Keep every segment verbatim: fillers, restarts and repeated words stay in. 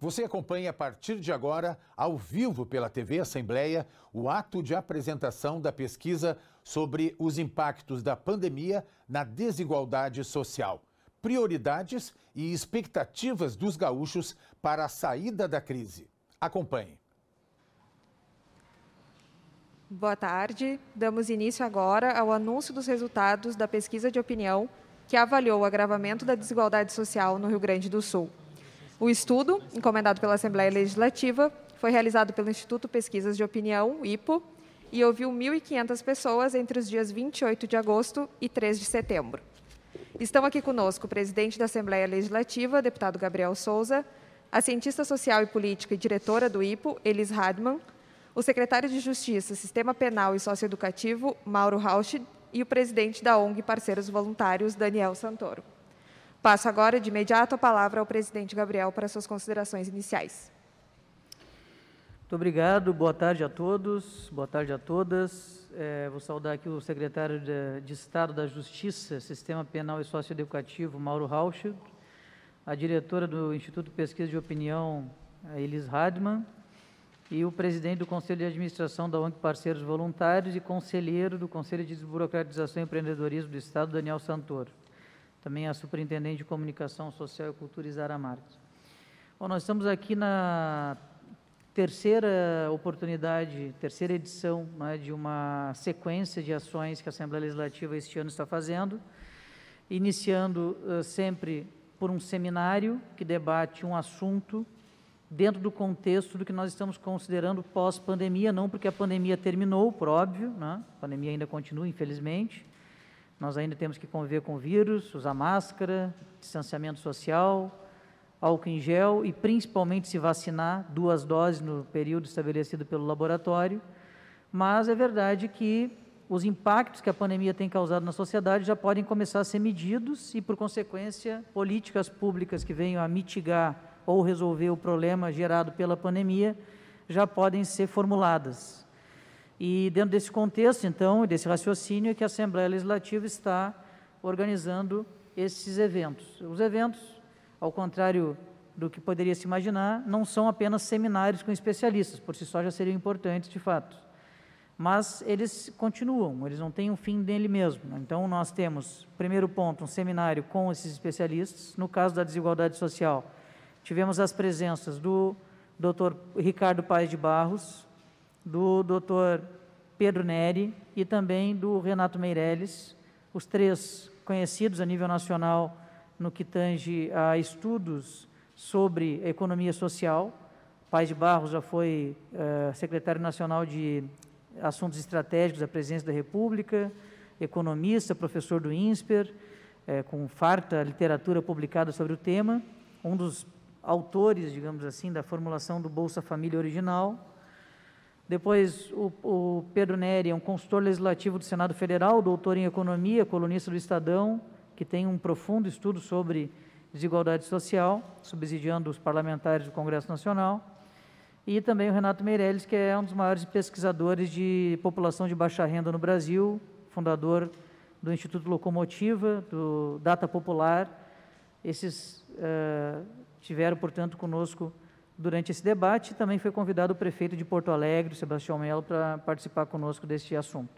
Você acompanha a partir de agora, ao vivo pela T V Assembleia, o ato de apresentação da pesquisa sobre os impactos da pandemia na desigualdade social, prioridades e expectativas dos gaúchos para a saída da crise. Acompanhe. Boa tarde. Damos início agora ao anúncio dos resultados da pesquisa de opinião que avaliou o agravamento da desigualdade social no Rio Grande do Sul. O estudo, encomendado pela Assembleia Legislativa, foi realizado pelo Instituto Pesquisas de Opinião, I P O, e ouviu mil e quinhentas pessoas entre os dias vinte e oito de agosto e três de setembro. Estão aqui conosco o presidente da Assembleia Legislativa, deputado Gabriel Souza, a cientista social e política e diretora do I P O, Elis Hadman, o secretário de Justiça, Sistema Penal e Socioeducativo, Mauro Rausch, e o presidente da O N G Parceiros Voluntários, Daniel Santoro. Passo agora, de imediato, a palavra ao presidente Gabriel para suas considerações iniciais. Muito obrigado, boa tarde a todos, boa tarde a todas. É, vou saudar aqui o secretário de, de Estado da Justiça, Sistema Penal e Socioeducativo, Mauro Rausch, a diretora do Instituto Pesquisa de Opinião, a Elis Hadman, e o presidente do Conselho de Administração da O N G Parceiros Voluntários e conselheiro do Conselho de Desburocratização e Empreendedorismo do Estado, Daniel Santoro. Também a superintendente de Comunicação Social e Cultura, Isara Marques. Bom, nós estamos aqui na terceira oportunidade, terceira edição, né, de uma sequência de ações que a Assembleia Legislativa este ano está fazendo, iniciando uh, sempre por um seminário que debate um assunto dentro do contexto do que nós estamos considerando pós-pandemia, não porque a pandemia terminou, por óbvio, né? A pandemia ainda continua, infelizmente. Nós ainda temos que conviver com o vírus, usar máscara, distanciamento social, álcool em gel e principalmente se vacinar, duas doses no período estabelecido pelo laboratório. Mas é verdade que os impactos que a pandemia tem causado na sociedade já podem começar a ser medidos e, por consequência, políticas públicas que venham a mitigar ou resolver o problema gerado pela pandemia já podem ser formuladas. E dentro desse contexto, então, desse raciocínio, é que a Assembleia Legislativa está organizando esses eventos. Os eventos, ao contrário do que poderia se imaginar, não são apenas seminários com especialistas, por si só já seriam importantes de fato, mas eles continuam, eles não têm um fim nele mesmo. Então, nós temos, primeiro ponto, um seminário com esses especialistas. No caso da desigualdade social, tivemos as presenças do doutor Ricardo Paes de Barros, do doutor Pedro Neri e também do Renato Meirelles, os três conhecidos a nível nacional no que tange a estudos sobre economia social. Paes de Barros já foi uh, secretário nacional de Assuntos Estratégicos da Presidência da República, economista, professor do INSPER, eh, com farta literatura publicada sobre o tema, um dos autores, digamos assim, da formulação do Bolsa Família original. Depois, o, o Pedro Neri é um consultor legislativo do Senado Federal, doutor em Economia, colunista do Estadão, que tem um profundo estudo sobre desigualdade social, subsidiando os parlamentares do Congresso Nacional. E também o Renato Meirelles, que é um dos maiores pesquisadores de população de baixa renda no Brasil, fundador do Instituto Locomotiva, do Data Popular. Esses uh, tiveram, portanto, conosco durante esse debate. Também foi convidado o prefeito de Porto Alegre, Sebastião Melo, para participar conosco deste assunto.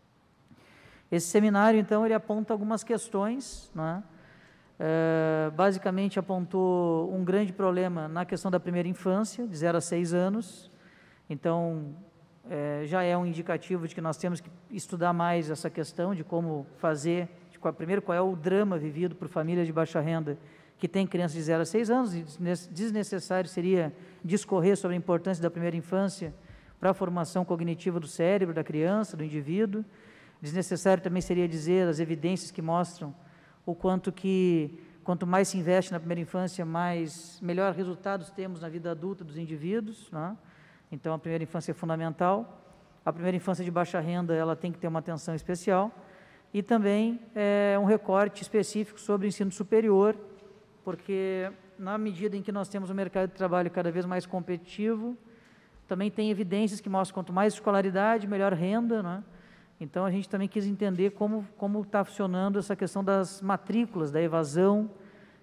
Esse seminário, então, ele aponta algumas questões, né? Uh, basicamente apontou um grande problema na questão da primeira infância, de zero a seis anos. Então, é, já é um indicativo de que nós temos que estudar mais essa questão de como fazer, de qual, primeiro, qual é o drama vivido por famílias de baixa renda que têm crianças de zero a seis anos, e desnecessário seria discorrer sobre a importância da primeira infância para a formação cognitiva do cérebro da criança, do indivíduo. Desnecessário também seria dizer as evidências que mostram o quanto que, quanto mais se investe na primeira infância, mais, melhor resultados temos na vida adulta dos indivíduos, né? Então, a primeira infância é fundamental. A primeira infância de baixa renda, ela tem que ter uma atenção especial. E também é, um recorte específico sobre o ensino superior, porque, na medida em que nós temos um mercado de trabalho cada vez mais competitivo, também tem evidências que mostram quanto mais escolaridade, melhor renda, né? Então, a gente também quis entender como como está funcionando essa questão das matrículas, da evasão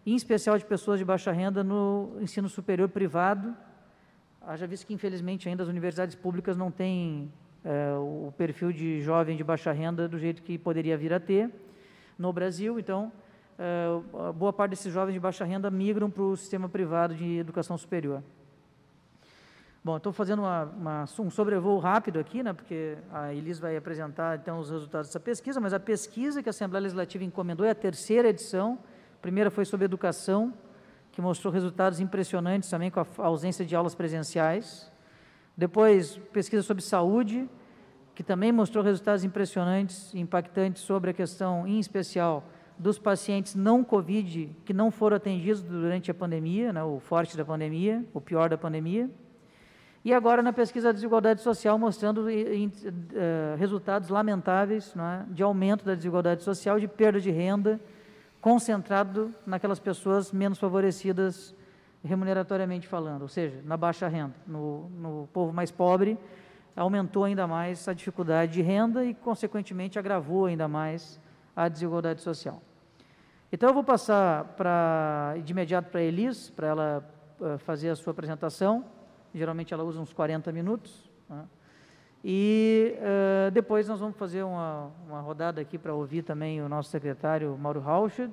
em especial de pessoas de baixa renda no ensino superior privado. Haja visto que, infelizmente, ainda as universidades públicas não têm é, o perfil de jovem de baixa renda do jeito que poderia vir a ter no Brasil. Então, é, boa parte desses jovens de baixa renda migram para o sistema privado de educação superior. Bom, estou fazendo uma, uma, um sobrevoo rápido aqui, né, porque a Elis vai apresentar, então, os resultados dessa pesquisa, mas a pesquisa que a Assembleia Legislativa encomendou é a terceira edição. A primeira foi sobre educação, que mostrou resultados impressionantes também com a ausência de aulas presenciais. Depois, pesquisa sobre saúde, que também mostrou resultados impressionantes e impactantes sobre a questão, em especial, dos pacientes não Covid, que não foram atendidos durante a pandemia, né, o forte da pandemia, o pior da pandemia. E agora, na pesquisa da desigualdade social, mostrando em, em, uh, resultados lamentáveis, né, de aumento da desigualdade social, de perda de renda, concentrado naquelas pessoas menos favorecidas remuneratoriamente falando, ou seja, na baixa renda, no, no povo mais pobre, aumentou ainda mais a dificuldade de renda e, consequentemente, agravou ainda mais a desigualdade social. Então, eu vou passar pra, de imediato para a Elis, para ela uh, fazer a sua apresentação. Geralmente ela usa uns quarenta minutos, né? E uh, depois nós vamos fazer uma, uma rodada aqui para ouvir também o nosso secretário Mauro Rausch.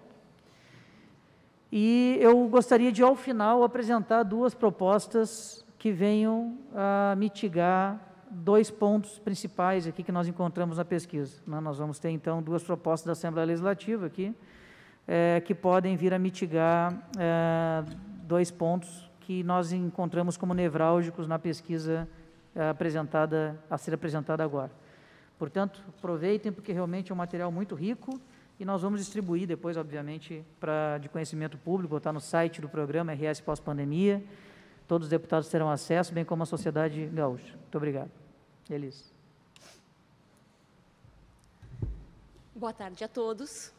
E eu gostaria de, ao final, apresentar duas propostas que venham a mitigar dois pontos principais aqui que nós encontramos na pesquisa, né? Nós vamos ter, então, duas propostas da Assembleia Legislativa aqui, é, que podem vir a mitigar é, dois pontos que nós encontramos como nevrálgicos na pesquisa apresentada, a ser apresentada agora. Portanto, aproveitem, porque realmente é um material muito rico e nós vamos distribuir depois, obviamente, para, de conhecimento público, botar no site do programa R S Pós-Pandemia. Todos os deputados terão acesso, bem como a sociedade gaúcha. Muito obrigado. Elis. Boa tarde a todos.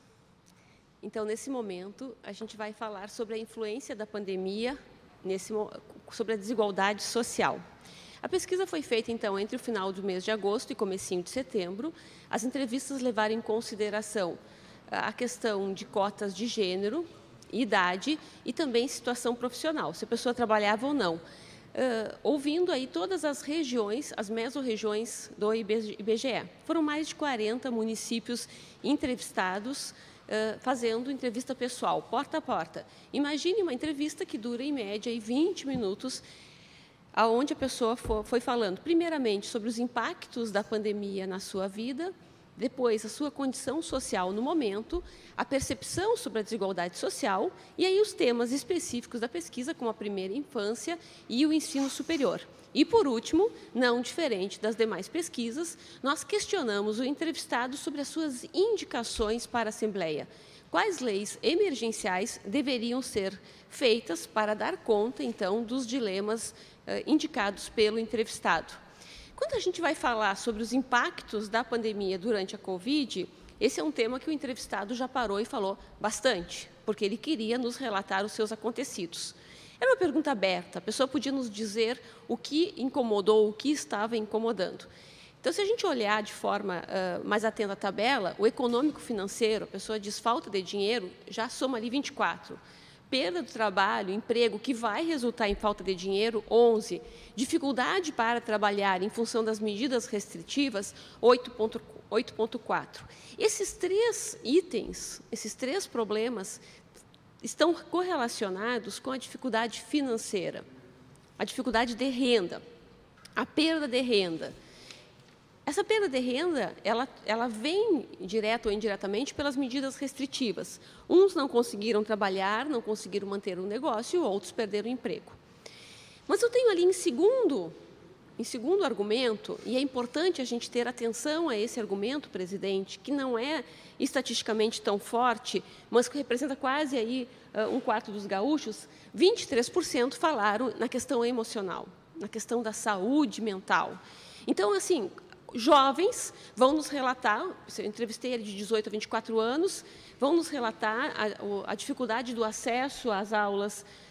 Então, nesse momento, a gente vai falar sobre a influência da pandemia, nesse, sobre a desigualdade social. A pesquisa foi feita, então, entre o final do mês de agosto e comecinho de setembro. As entrevistas levaram em consideração a questão de cotas de gênero, idade e também situação profissional, se a pessoa trabalhava ou não. Uh, ouvindo aí todas as regiões, as mesorregiões do I B G E. Foram mais de quarenta municípios entrevistados, uh, fazendo entrevista pessoal, porta a porta. Imagine uma entrevista que dura, em média, aí, vinte minutos, aonde a pessoa for, foi falando, primeiramente, sobre os impactos da pandemia na sua vida, depois a sua condição social no momento, a percepção sobre a desigualdade social e aí os temas específicos da pesquisa, como a primeira infância e o ensino superior. E, por último, não diferente das demais pesquisas, nós questionamos o entrevistado sobre as suas indicações para a Assembleia. Quais leis emergenciais deveriam ser feitas para dar conta, então, dos dilemas eh, indicados pelo entrevistado? Quando a gente vai falar sobre os impactos da pandemia durante a Covid, esse é um tema que o entrevistado já parou e falou bastante, porque ele queria nos relatar os seus acontecidos. Era uma pergunta aberta, a pessoa podia nos dizer o que incomodou, o que estava incomodando. Então, se a gente olhar de forma uh, mais atenta à tabela, o econômico-financeiro, a pessoa diz falta de dinheiro, já soma ali vinte e quatro. Perda do trabalho, emprego, que vai resultar em falta de dinheiro, onze. Dificuldade para trabalhar em função das medidas restritivas, oito ponto quatro. Esses três itens, esses três problemas, estão correlacionados com a dificuldade financeira, a dificuldade de renda, a perda de renda. Essa perda de renda, ela, ela vem, direto ou indiretamente, pelas medidas restritivas. Uns não conseguiram trabalhar, não conseguiram manter o negócio, outros perderam o emprego. Mas eu tenho ali em segundo, em segundo argumento, e é importante a gente ter atenção a esse argumento, presidente, que não é estatisticamente tão forte, mas que representa quase aí, uh, um quarto dos gaúchos, vinte e três por cento falaram na questão emocional, na questão da saúde mental. Então, assim, jovens vão nos relatar, eu entrevistei ele de dezoito a vinte e quatro anos, vão nos relatar a, a dificuldade do acesso às aulas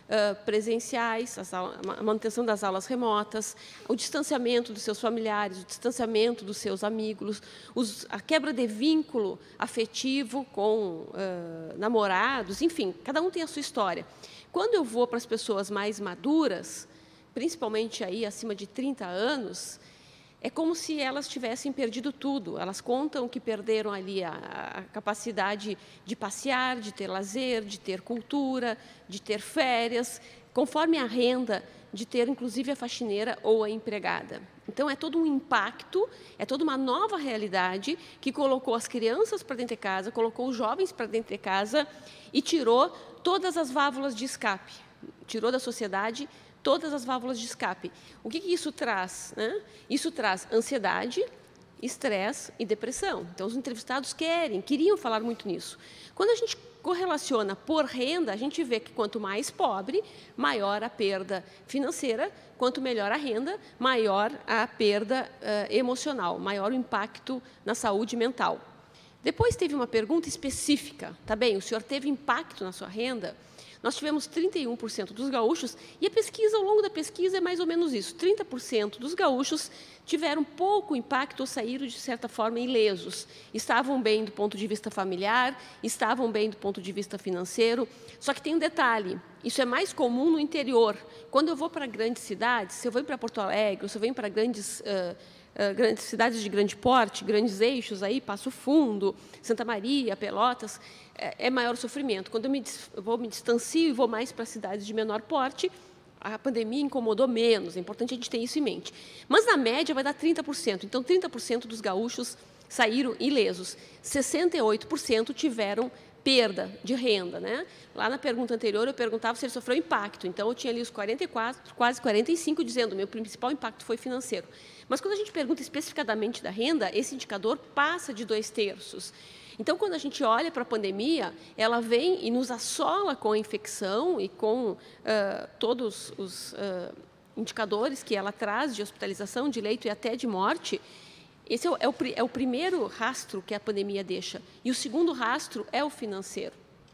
uh, presenciais, as aulas, a manutenção das aulas remotas, o distanciamento dos seus familiares, o distanciamento dos seus amigos, os, a quebra de vínculo afetivo com uh, namorados, enfim, cada um tem a sua história. Quando eu vou para as pessoas mais maduras, principalmente aí acima de trinta anos, é como se elas tivessem perdido tudo. Elas contam que perderam ali a, a capacidade de passear, de ter lazer, de ter cultura, de ter férias, conforme a renda, de ter inclusive a faxineira ou a empregada. Então, é todo um impacto, é toda uma nova realidade que colocou as crianças para dentro de casa, colocou os jovens para dentro de casa e tirou todas as válvulas de escape, tirou da sociedade todas as válvulas de escape. O que, que isso traz? Né? Isso traz ansiedade, estresse e depressão. Então, os entrevistados querem, queriam falar muito nisso. Quando a gente correlaciona por renda, a gente vê que quanto mais pobre, maior a perda financeira, quanto melhor a renda, maior a perda uh, emocional, maior o impacto na saúde mental. Depois teve uma pergunta específica, tá bem, o senhor teve impacto na sua renda? Nós tivemos trinta e um por cento dos gaúchos, e a pesquisa, ao longo da pesquisa, é mais ou menos isso. trinta por cento dos gaúchos tiveram pouco impacto ou saíram, de certa forma, ilesos. Estavam bem do ponto de vista familiar, estavam bem do ponto de vista financeiro. Só que tem um detalhe, isso é mais comum no interior. Quando eu vou para grandes cidades, se eu venho para Porto Alegre, se eu venho para grandes... Uh, Uh, grandes cidades de grande porte, grandes eixos, aí, Passo Fundo, Santa Maria, Pelotas, é, é maior o sofrimento. Quando eu me, eu vou, me distancio e vou mais para cidades de menor porte, a pandemia incomodou menos, é importante a gente ter isso em mente. Mas, na média, vai dar trinta por cento. Então, trinta por cento dos gaúchos saíram ilesos. sessenta e oito por cento tiveram perda de renda, né? Lá na pergunta anterior, eu perguntava se ele sofreu impacto. Então, eu tinha ali os quarenta e quatro, quase quarenta e cinco, dizendo que o meu principal impacto foi financeiro. Mas, quando a gente pergunta especificadamente da renda, esse indicador passa de dois terços. Então, quando a gente olha para a pandemia, ela vem e nos assola com a infecção e com uh, todos os uh, indicadores que ela traz de hospitalização, de leito e até de morte. Esse é o, é, o, é o primeiro rastro que a pandemia deixa. E o segundo rastro é o financeiro.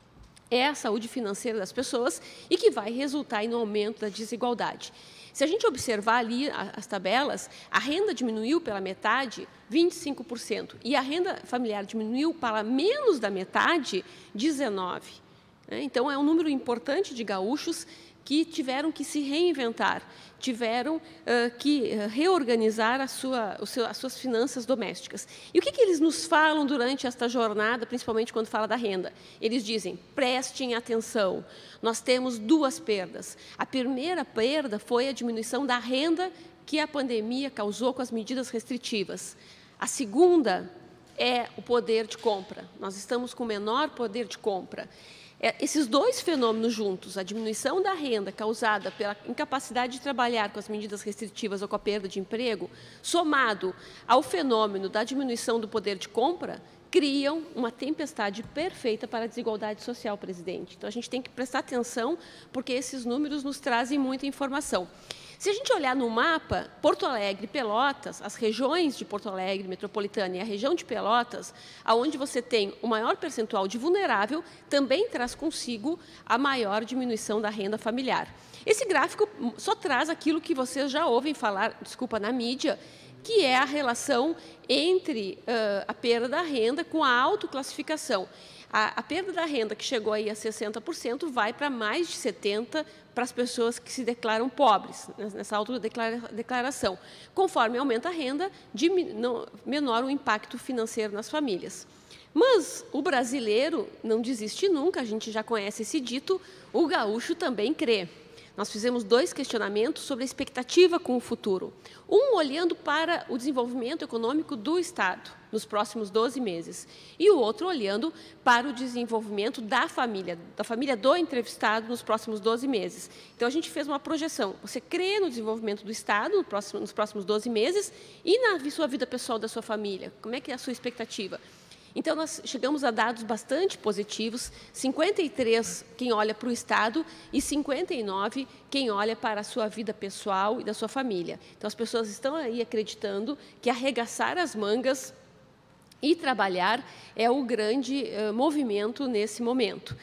É a saúde financeira das pessoas e que vai resultar no aumento da desigualdade. Se a gente observar ali as tabelas, a renda diminuiu pela metade, vinte e cinco por cento, e a renda familiar diminuiu para menos da metade, dezenove por cento. Então, é um número importante de gaúchos que tiveram que se reinventar, tiveram uh, que reorganizar a sua, o seu, as suas finanças domésticas. E o que, que eles nos falam durante esta jornada, principalmente quando fala da renda? Eles dizem, prestem atenção, nós temos duas perdas. A primeira perda foi a diminuição da renda que a pandemia causou com as medidas restritivas. A segunda é o poder de compra. Nós estamos com menor poder de compra. Esses dois fenômenos juntos, a diminuição da renda causada pela incapacidade de trabalhar com as medidas restritivas ou com a perda de emprego, somado ao fenômeno da diminuição do poder de compra, criam uma tempestade perfeita para a desigualdade social, presidente. Então, a gente tem que prestar atenção, porque esses números nos trazem muita informação. Se a gente olhar no mapa, Porto Alegre, Pelotas, as regiões de Porto Alegre, Metropolitana e a região de Pelotas, aonde você tem o maior percentual de vulnerável, também traz consigo a maior diminuição da renda familiar. Esse gráfico só traz aquilo que vocês já ouvem falar, desculpa, na mídia, que é a relação entre uh, a perda da renda com a autoclassificação. A, a perda da renda, que chegou aí a sessenta por cento, vai para mais de setenta por cento para as pessoas que se declaram pobres, nessa autodeclaração. Conforme aumenta a renda, diminui, menor o impacto financeiro nas famílias. Mas o brasileiro não desiste nunca, a gente já conhece esse dito, o gaúcho também crê. Nós fizemos dois questionamentos sobre a expectativa com o futuro. Um olhando para o desenvolvimento econômico do Estado nos próximos doze meses e o outro olhando para o desenvolvimento da família, da família do entrevistado nos próximos doze meses. Então, a gente fez uma projeção. Você crê no desenvolvimento do Estado no próximo, nos próximos doze meses e na sua vida pessoal da sua família? Como é que é a sua expectativa? Então, nós chegamos a dados bastante positivos, cinquenta e três quem olha para o Estado e cinquenta e nove quem olha para a sua vida pessoal e da sua família. Então, as pessoas estão aí acreditando que arregaçar as mangas e trabalhar é o grande uh, movimento nesse momento.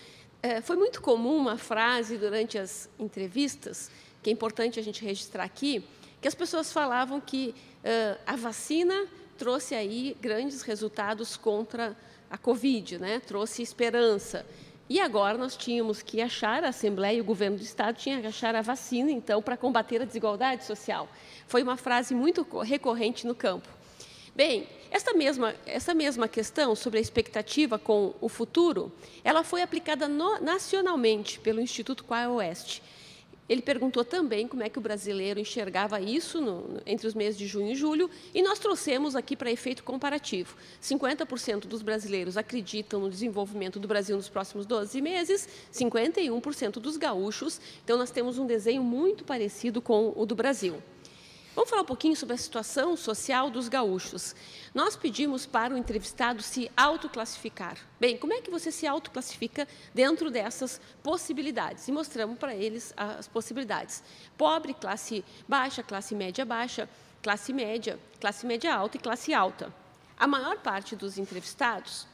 É, foi muito comum uma frase durante as entrevistas, que é importante a gente registrar aqui, que as pessoas falavam que uh, a vacina trouxe aí grandes resultados contra a Covid, né? Trouxe esperança. E agora nós tínhamos que achar, a Assembleia e o Governo do Estado tinham que achar a vacina, então, para combater a desigualdade social. Foi uma frase muito recorrente no campo. Bem, essa mesma, essa mesma questão sobre a expectativa com o futuro, ela foi aplicada no, nacionalmente pelo Instituto Quail Oeste. Ele perguntou também como é que o brasileiro enxergava isso no, entre os meses de junho e julho, e nós trouxemos aqui para efeito comparativo. cinquenta por cento dos brasileiros acreditam no desenvolvimento do Brasil nos próximos doze meses, cinquenta e um por cento dos gaúchos. Então, nós temos um desenho muito parecido com o do Brasil. Vamos falar um pouquinho sobre a situação social dos gaúchos. Nós pedimos para o entrevistado se autoclassificar. Bem, como é que você se autoclassifica dentro dessas possibilidades? E mostramos para eles as possibilidades. Pobre, classe baixa, classe média baixa, classe média, classe média alta e classe alta. A maior parte dos entrevistados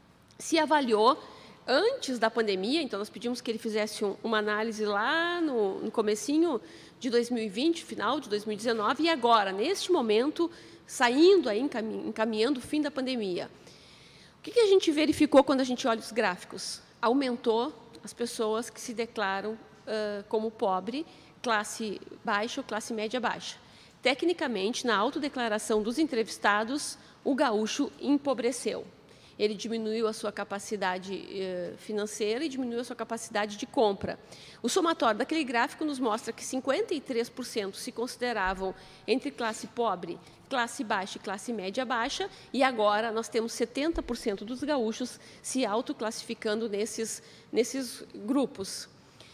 se avaliou antes da pandemia, então nós pedimos que ele fizesse um, uma análise lá no, no comecinho de dois mil e vinte, final de dois mil e dezenove, e agora, neste momento, saindo, aí, encaminhando o fim da pandemia. O que, que a gente verificou quando a gente olha os gráficos? Aumentou as pessoas que se declaram uh, como pobre, classe baixa ou classe média baixa. Tecnicamente, na autodeclaração dos entrevistados, o gaúcho empobreceu. Ele diminuiu a sua capacidade eh, financeira e diminuiu a sua capacidade de compra. O somatório daquele gráfico nos mostra que cinquenta e três por cento se consideravam entre classe pobre, classe baixa e classe média baixa, e agora nós temos setenta por cento dos gaúchos se autoclassificando nesses, nesses grupos.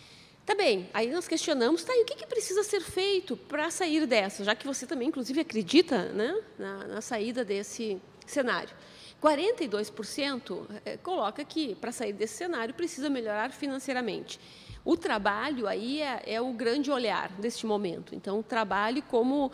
Tá bem, aí nós questionamos, tá, e o que, que precisa ser feito para sair dessa, já que você também, inclusive, acredita, né, na, na saída desse cenário. quarenta e dois por cento coloca que, para sair desse cenário, precisa melhorar financeiramente. O trabalho aí é, é o grande olhar deste momento. Então, o trabalho como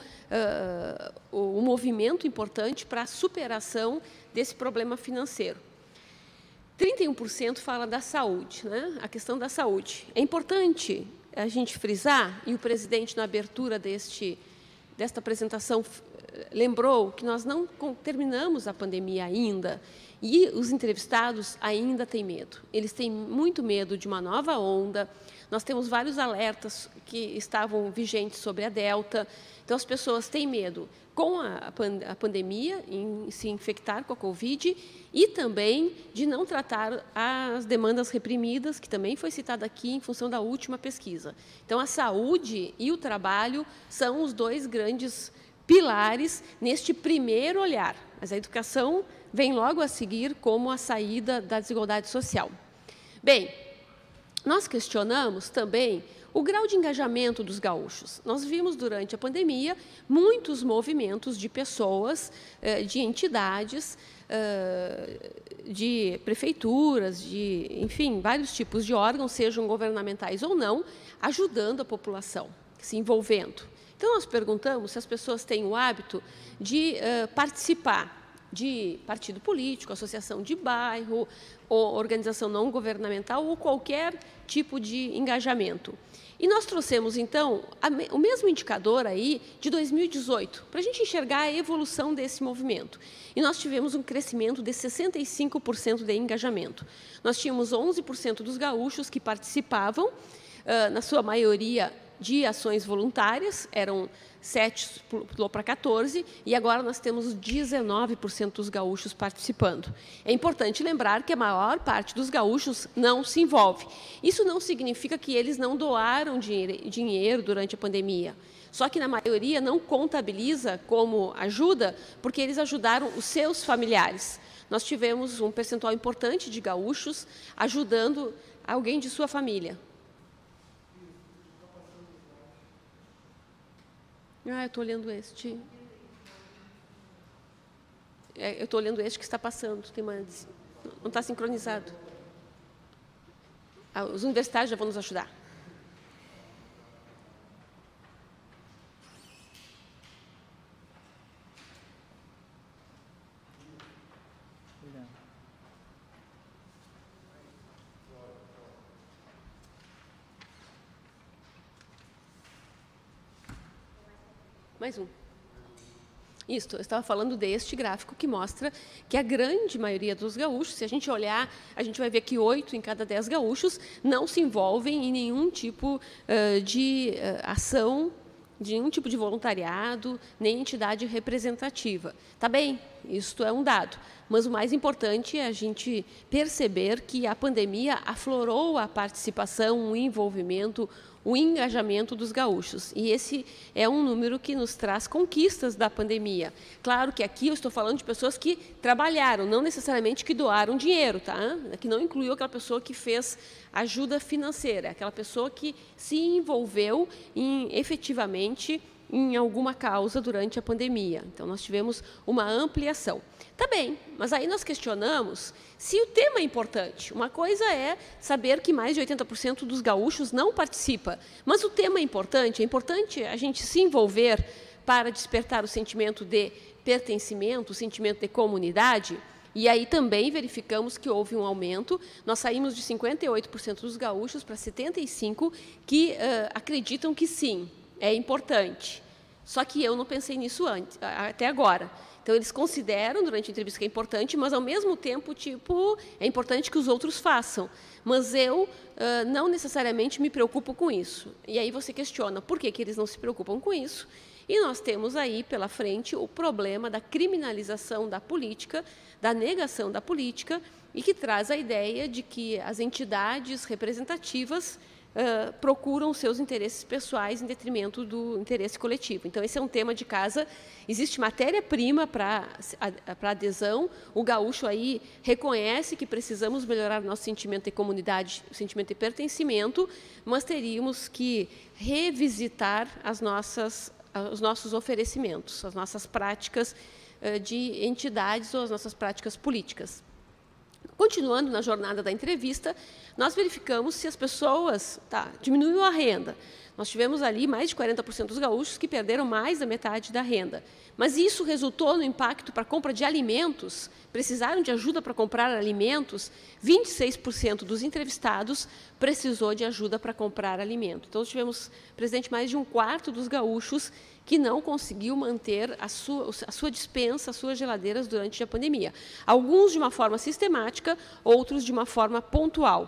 uh, um movimento importante para a superação desse problema financeiro. trinta e um por cento fala da saúde, né? A questão da saúde. É importante a gente frisar, e o presidente, na abertura deste, desta apresentação, lembrou que nós não terminamos a pandemia ainda e os entrevistados ainda têm medo. Eles têm muito medo de uma nova onda. Nós temos vários alertas que estavam vigentes sobre a Delta. Então, as pessoas têm medo com a, a pandemia, em se infectar com a Covid, e também de não tratar as demandas reprimidas, que também foi citada aqui em função da última pesquisa. Então, a saúde e o trabalho são os dois grandes pilares neste primeiro olhar, mas a educação vem logo a seguir como a saída da desigualdade social. Bem, nós questionamos também o grau de engajamento dos gaúchos. Nós vimos durante a pandemia muitos movimentos de pessoas, de entidades, de prefeituras, de, enfim, vários tipos de órgãos, sejam governamentais ou não, ajudando a população, se envolvendo. Então, nós perguntamos se as pessoas têm o hábito de uh, participar de partido político, associação de bairro, ou organização não governamental, ou qualquer tipo de engajamento. E nós trouxemos, então, a, o mesmo indicador aí de dois mil e dezoito, para a gente enxergar a evolução desse movimento. E nós tivemos um crescimento de sessenta e cinco por cento de engajamento. Nós tínhamos onze por cento dos gaúchos que participavam, uh, na sua maioria, de ações voluntárias, eram sete, pulou para quatorze, e agora nós temos dezenove por cento dos gaúchos participando. É importante lembrar que a maior parte dos gaúchos não se envolve. Isso não significa que eles não doaram dinheiro durante a pandemia, só que na maioria não contabiliza como ajuda, porque eles ajudaram os seus familiares. Nós tivemos um percentual importante de gaúchos ajudando alguém de sua família. Ah, eu estou olhando este. É, eu estou olhando este que está passando. Tem uma... Não está sincronizado. Ah, os universitários já vão nos ajudar. Mais um. Isso, eu estava falando deste gráfico que mostra que a grande maioria dos gaúchos, se a gente olhar, a gente vai ver que oito em cada dez gaúchos não se envolvem em nenhum tipo uh, de uh, ação, de nenhum tipo de voluntariado, nem entidade representativa. Tá bem, isto é um dado, mas o mais importante é a gente perceber que a pandemia aflorou a participação, o envolvimento, o engajamento dos gaúchos. E esse é um número que nos traz conquistas da pandemia. Claro que aqui eu estou falando de pessoas que trabalharam, não necessariamente que doaram dinheiro, tá? Que não incluiu aquela pessoa que fez ajuda financeira, aquela pessoa que se envolveu em, efetivamente em alguma causa durante a pandemia. Então, nós tivemos uma ampliação. Tá bem, mas aí nós questionamos se o tema é importante. Uma coisa é saber que mais de oitenta por cento dos gaúchos não participa, mas o tema é importante. É importante a gente se envolver para despertar o sentimento de pertencimento, o sentimento de comunidade. E aí também verificamos que houve um aumento. Nós saímos de cinquenta e oito por cento dos gaúchos para setenta e cinco por cento que uh, acreditam que sim, é importante. Só que eu não pensei nisso antes, até agora. Então, eles consideram, durante a entrevista, que é importante, mas, ao mesmo tempo, tipo, é importante que os outros façam. Mas eu uh, não necessariamente me preocupo com isso. E aí você questiona por que, que eles não se preocupam com isso. E nós temos aí, pela frente, o problema da criminalização da política, da negação da política, e que traz a ideia de que as entidades representativas Uh, procuram seus interesses pessoais em detrimento do interesse coletivo. Então, esse é um tema de casa. Existe matéria-prima para a adesão. O gaúcho aí reconhece que precisamos melhorar o nosso sentimento de comunidade, o sentimento de pertencimento, mas teríamos que revisitar as nossas, os nossos oferecimentos, as nossas práticas uh, de entidades ou as nossas práticas políticas. Continuando na jornada da entrevista, nós verificamos se as pessoas... Tá, diminuiu a renda. Nós tivemos ali mais de quarenta por cento dos gaúchos que perderam mais da metade da renda. Mas isso resultou no impacto para a compra de alimentos, precisaram de ajuda para comprar alimentos, vinte e seis por cento dos entrevistados precisou de ajuda para comprar alimento. Então, nós tivemos, presidente, mais de um quarto dos gaúchos que não conseguiu manter a sua, a sua despensa, as suas geladeiras durante a pandemia. Alguns de uma forma sistemática, outros de uma forma pontual.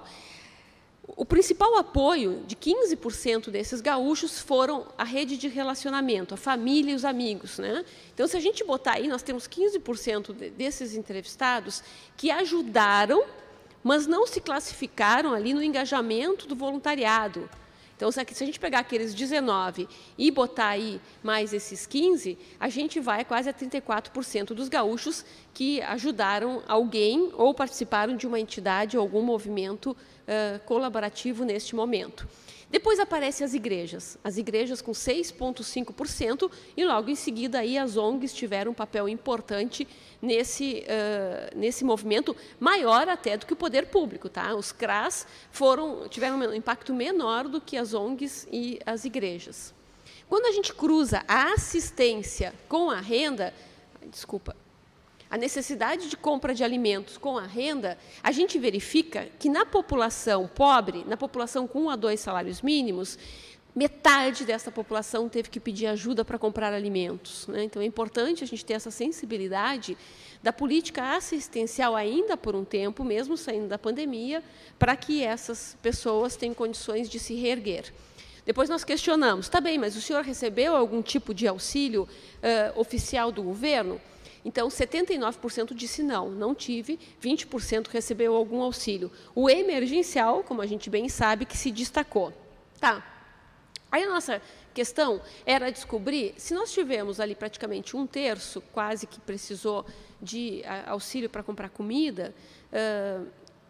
O principal apoio de quinze por cento desses gaúchos foram a rede de relacionamento, a família e os amigos, né? Então, se a gente botar aí, nós temos quinze por cento desses entrevistados que ajudaram, mas não se classificaram ali no engajamento do voluntariado. Então, se a gente pegar aqueles dezenove e botar aí mais esses quinze, a gente vai quase a trinta e quatro por cento dos gaúchos que ajudaram alguém ou participaram de uma entidade ou algum movimento uh, colaborativo neste momento. Depois aparecem as igrejas, as igrejas com seis vírgula cinco por cento e logo em seguida aí as O N Gs tiveram um papel importante nesse, uh, nesse movimento, maior até do que o poder público. Tá? Os C R A S foram, tiveram um impacto menor do que as O N Gs e as igrejas. Quando a gente cruza a assistência com a renda, desculpa, a necessidade de compra de alimentos com a renda, a gente verifica que na população pobre, na população com um a dois salários mínimos, metade dessa população teve que pedir ajuda para comprar alimentos. Né? Então, é importante a gente ter essa sensibilidade da política assistencial ainda por um tempo, mesmo saindo da pandemia, para que essas pessoas tenham condições de se reerguer. Depois nós questionamos, tá bem, mas o senhor recebeu algum tipo de auxílio uh, oficial do governo? Então, setenta e nove por cento disse não, não tive, vinte por cento recebeu algum auxílio. O emergencial, como a gente bem sabe, que se destacou. Tá. Aí a nossa questão era descobrir, se nós tivemos ali praticamente um terço, quase que precisou de auxílio para comprar comida, uh,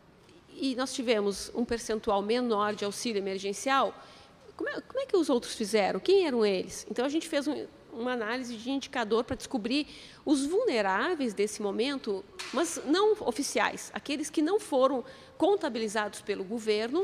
e nós tivemos um percentual menor de auxílio emergencial, como é, como é que os outros fizeram? Quem eram eles? Então, a gente fez um... uma análise de indicador para descobrir os vulneráveis desse momento, mas não oficiais, aqueles que não foram contabilizados pelo governo,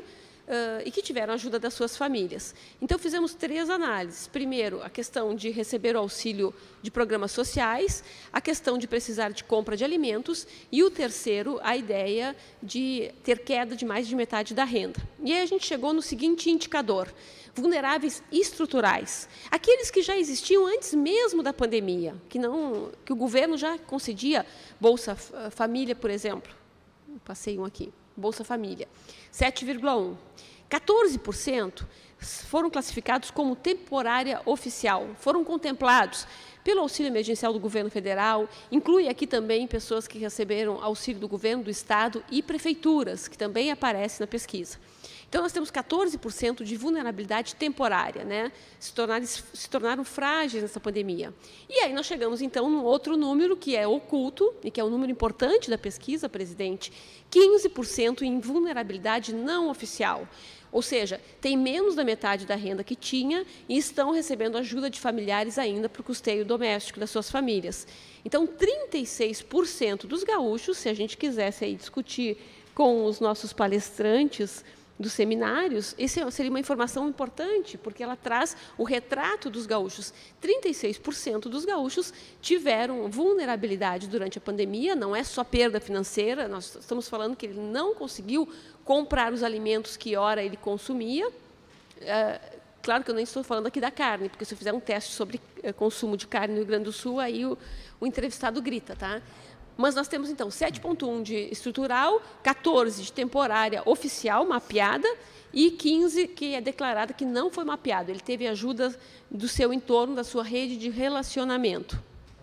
Uh, e que tiveram ajuda das suas famílias. Então, fizemos três análises. Primeiro, a questão de receber o auxílio de programas sociais, a questão de precisar de compra de alimentos e o terceiro, a ideia de ter queda de mais de metade da renda. E aí a gente chegou no seguinte indicador: vulneráveis estruturais, aqueles que já existiam antes mesmo da pandemia, que, não, que o governo já concedia Bolsa Família, por exemplo. Passei um aqui, Bolsa Família. sete vírgula um. quatorze por cento foram classificados como temporária oficial, foram contemplados pelo auxílio emergencial do governo federal, inclui aqui também pessoas que receberam auxílio do governo do estado e prefeituras, que também aparece na pesquisa. Então, nós temos quatorze por cento de vulnerabilidade temporária, né? se, tornaram, se tornaram frágeis nessa pandemia. E aí nós chegamos, então, num outro número que é oculto, e que é um número importante da pesquisa, presidente, quinze por cento em vulnerabilidade não oficial. Ou seja, tem menos da metade da renda que tinha e estão recebendo ajuda de familiares ainda para o custeio doméstico das suas famílias. Então, trinta e seis por cento dos gaúchos, se a gente quisesse aí discutir com os nossos palestrantes dos seminários, essa seria uma informação importante, porque ela traz o retrato dos gaúchos. trinta e seis por cento dos gaúchos tiveram vulnerabilidade durante a pandemia, não é só perda financeira, nós estamos falando que ele não conseguiu comprar os alimentos que, ora, ele consumia. É, claro que eu nem estou falando aqui da carne, porque se eu fizer um teste sobre é, consumo de carne no Rio Grande do Sul, aí o, o entrevistado grita, tá? Mas nós temos, então, sete vírgula um de estrutural, quatorze de temporária oficial, mapeada, e quinze que é declarada que não foi mapeado. Ele teve ajuda do seu entorno, da sua rede de relacionamento.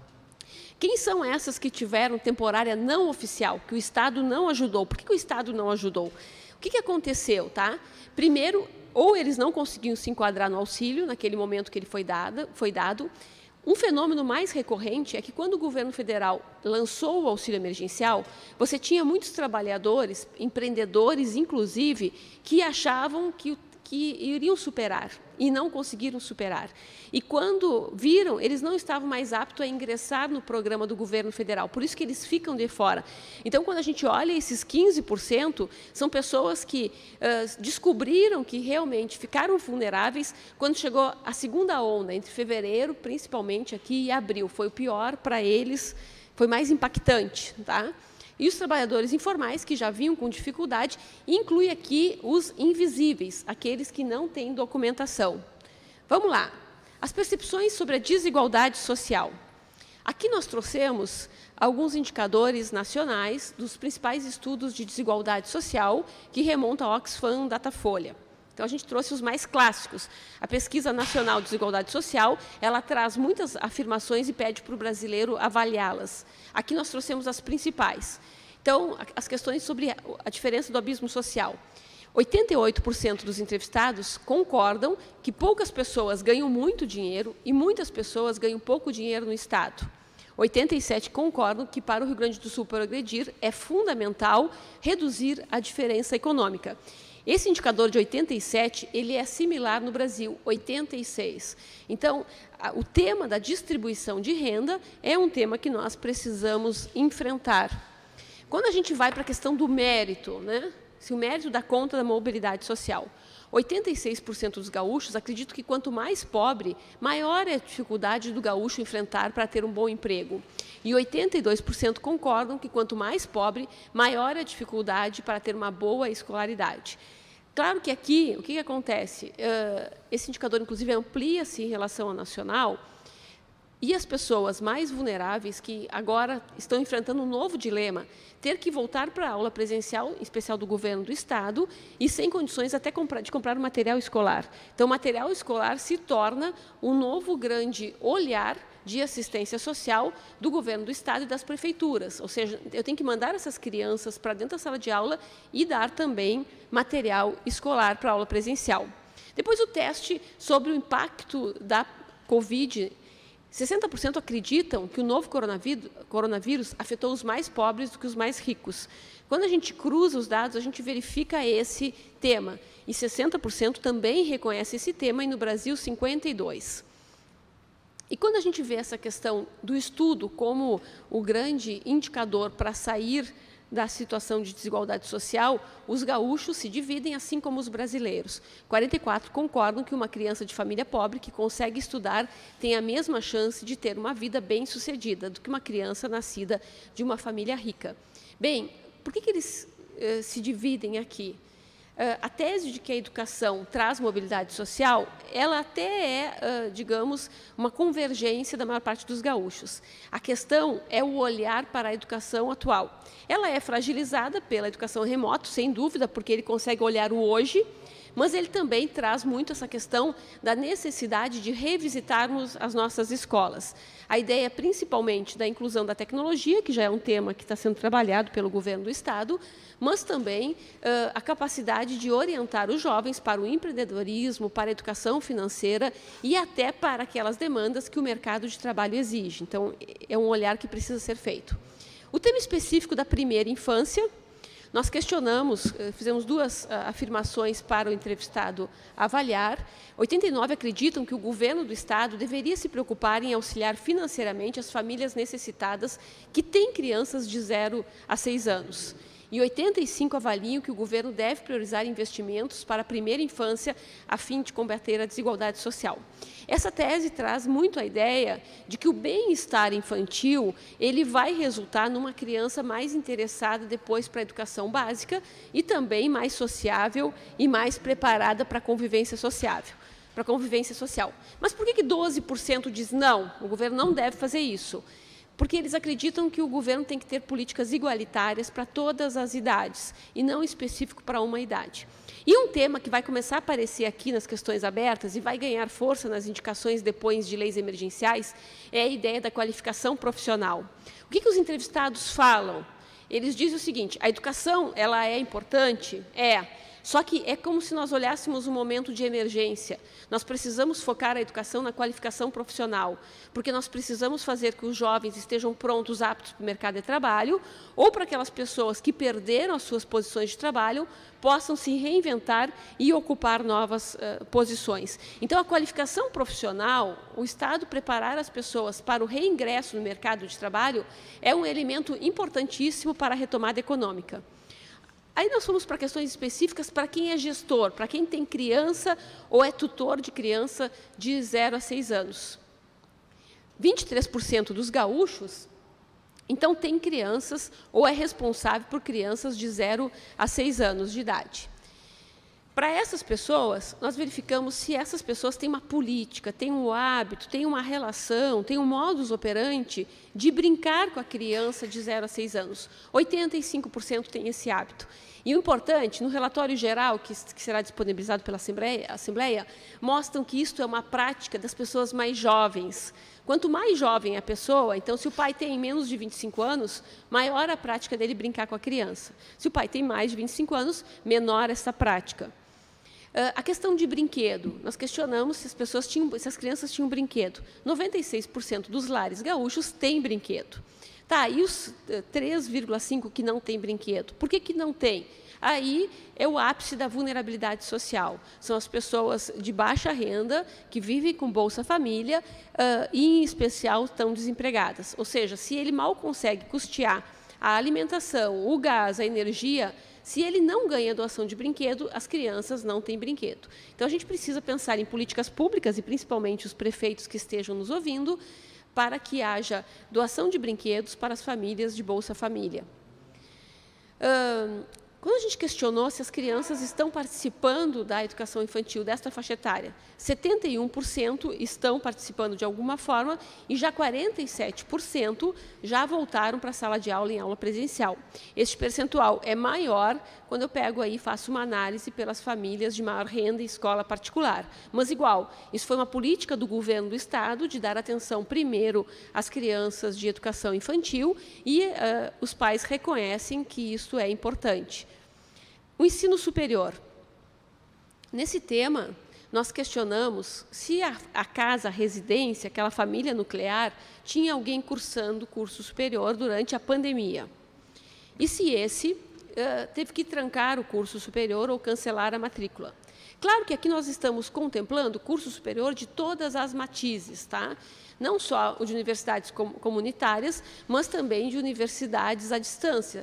Quem são essas que tiveram temporária não oficial, que o Estado não ajudou? Por que, que o Estado não ajudou? O que, que aconteceu? Tá? Primeiro, ou eles não conseguiam se enquadrar no auxílio, naquele momento que ele foi dado, foi dado. Um fenômeno mais recorrente é que, quando o governo federal lançou o auxílio emergencial, você tinha muitos trabalhadores, empreendedores, inclusive, que achavam que, que iriam superar e não conseguiram superar. E, quando viram, eles não estavam mais aptos a ingressar no programa do governo federal, por isso que eles ficam de fora. Então, quando a gente olha esses quinze por cento, são pessoas que uh, descobriram que realmente ficaram vulneráveis quando chegou a segunda onda, entre fevereiro, principalmente aqui, e abril. Foi o pior para eles, foi mais impactante, tá? E os trabalhadores informais, que já vinham com dificuldade, inclui aqui os invisíveis, aqueles que não têm documentação. Vamos lá. As percepções sobre a desigualdade social. Aqui nós trouxemos alguns indicadores nacionais dos principais estudos de desigualdade social que remontam ao Oxfam Datafolha. Então, a gente trouxe os mais clássicos. A Pesquisa Nacional de Desigualdade Social, ela traz muitas afirmações e pede para o brasileiro avaliá-las. Aqui nós trouxemos as principais. Então, as questões sobre a diferença do abismo social. oitenta e oito por cento dos entrevistados concordam que poucas pessoas ganham muito dinheiro e muitas pessoas ganham pouco dinheiro no Estado. oitenta e sete por cento concordam que, para o Rio Grande do Sul progredir, é fundamental reduzir a diferença econômica. Esse indicador de oitenta e sete, ele é similar no Brasil, oitenta e seis. Então, o tema da distribuição de renda é um tema que nós precisamos enfrentar. Quando a gente vai para a questão do mérito, né? Se o mérito dá conta da mobilidade social, oitenta e seis por cento dos gaúchos acreditam que, quanto mais pobre, maior é a dificuldade do gaúcho enfrentar para ter um bom emprego. E oitenta e dois por cento concordam que, quanto mais pobre, maior é a dificuldade para ter uma boa escolaridade. Claro que aqui, o que, que acontece? Uh, esse indicador, inclusive, amplia-se em relação ao nacional, e as pessoas mais vulneráveis, que agora estão enfrentando um novo dilema, ter que voltar para a aula presencial, em especial do governo do Estado, e sem condições até comprar, de comprar o material escolar. Então, o material escolar se torna um novo grande olhar de assistência social do governo do Estado e das prefeituras. Ou seja, eu tenho que mandar essas crianças para dentro da sala de aula e dar também material escolar para a aula presencial. Depois, o teste sobre o impacto da Covid. sessenta por cento acreditam que o novo coronavírus, coronavírus afetou os mais pobres do que os mais ricos. Quando a gente cruza os dados, a gente verifica esse tema. E sessenta por cento também reconhece esse tema, e no Brasil, cinquenta e dois por cento. E quando a gente vê essa questão do estudo como o grande indicador para sair da situação de desigualdade social, os gaúchos se dividem, assim como os brasileiros. quarenta e quatro concordam que uma criança de família pobre que consegue estudar tem a mesma chance de ter uma vida bem-sucedida do que uma criança nascida de uma família rica. Bem, por que que eles uh, se dividem aqui? Uh, a tese de que a educação traz mobilidade social, ela até é, uh, digamos, uma convergência da maior parte dos gaúchos. A questão é o olhar para a educação atual. Ela é fragilizada pela educação remota, sem dúvida, porque ele consegue olhar o hoje, mas ele também traz muito essa questão da necessidade de revisitarmos as nossas escolas. A ideia, principalmente, da inclusão da tecnologia, que já é um tema que está sendo trabalhado pelo governo do Estado, mas também uh, a capacidade de orientar os jovens para o empreendedorismo, para a educação financeira e até para aquelas demandas que o mercado de trabalho exige. Então, é um olhar que precisa ser feito. O tema específico da primeira infância, nós questionamos, fizemos duas afirmações para o entrevistado avaliar. oitenta e nove acreditam que o governo do Estado deveria se preocupar em auxiliar financeiramente as famílias necessitadas que têm crianças de zero a seis anos. E oitenta e cinco avaliam que o governo deve priorizar investimentos para a primeira infância a fim de combater a desigualdade social. Essa tese traz muito a ideia de que o bem-estar infantil ele vai resultar numa criança mais interessada depois para a educação básica e também mais sociável e mais preparada para a convivência sociável. Para a convivência social. Mas por que que doze por cento diz não, o governo não deve fazer isso? Porque eles acreditam que o governo tem que ter políticas igualitárias para todas as idades, e não específico para uma idade. E um tema que vai começar a aparecer aqui nas questões abertas e vai ganhar força nas indicações depois de leis emergenciais é a ideia da qualificação profissional. O que que os entrevistados falam? Eles dizem o seguinte: a educação ela é importante? É. Só que é como se nós olhássemos um momento de emergência. Nós precisamos focar a educação na qualificação profissional, porque nós precisamos fazer que os jovens estejam prontos, aptos para o mercado de trabalho, ou para aquelas pessoas que perderam as suas posições de trabalho, possam se reinventar e ocupar novas uh, posições. Então, a qualificação profissional, o Estado preparar as pessoas para o reingresso no mercado de trabalho, é um elemento importantíssimo para a retomada econômica. Aí nós fomos para questões específicas para quem é gestor, para quem tem criança ou é tutor de criança de zero a seis anos. vinte e três por cento dos gaúchos, então, tem crianças ou é responsável por crianças de zero a seis anos de idade. Para essas pessoas, nós verificamos se essas pessoas têm uma política, têm um hábito, têm uma relação, têm um modus operandi de brincar com a criança de zero a seis anos. oitenta e cinco por cento têm esse hábito. E o importante, no relatório geral, que, que será disponibilizado pela Assembleia, Assembleia, mostram que isto é uma prática das pessoas mais jovens. Quanto mais jovem a pessoa, então, se o pai tem menos de vinte e cinco anos, maior a prática dele brincar com a criança. Se o pai tem mais de vinte e cinco anos, menor essa prática. Uh, a questão de brinquedo, nós questionamos se as, pessoas tinham, se as crianças tinham brinquedo. noventa e seis por cento dos lares gaúchos têm brinquedo. Tá, e os três vírgula cinco por cento que não têm brinquedo? Por que que não tem? Aí é o ápice da vulnerabilidade social. São as pessoas de baixa renda, que vivem com Bolsa Família, uh, e, em especial, estão desempregadas. Ou seja, se ele mal consegue custear a alimentação, o gás, a energia, se ele não ganha doação de brinquedo, as crianças não têm brinquedo. Então, a gente precisa pensar em políticas públicas, e principalmente os prefeitos que estejam nos ouvindo, para que haja doação de brinquedos para as famílias de Bolsa Família. Hum, quando a gente questionou se as crianças estão participando da educação infantil desta faixa etária, setenta e um por cento estão participando de alguma forma e já quarenta e sete por cento já voltaram para a sala de aula em aula presencial. Este percentual é maior quando eu pego aí e faço uma análise pelas famílias de maior renda e escola particular. Mas, igual, isso foi uma política do governo do Estado de dar atenção primeiro às crianças de educação infantil e uh, os pais reconhecem que isso é importante. O ensino superior. Nesse tema, nós questionamos se a, a casa, a residência, aquela família nuclear, tinha alguém cursando curso superior durante a pandemia. E se esse uh, teve que trancar o curso superior ou cancelar a matrícula. Claro que aqui nós estamos contemplando curso superior de todas as matizes, tá? Não só o de universidades comunitárias, mas também de universidades à distância,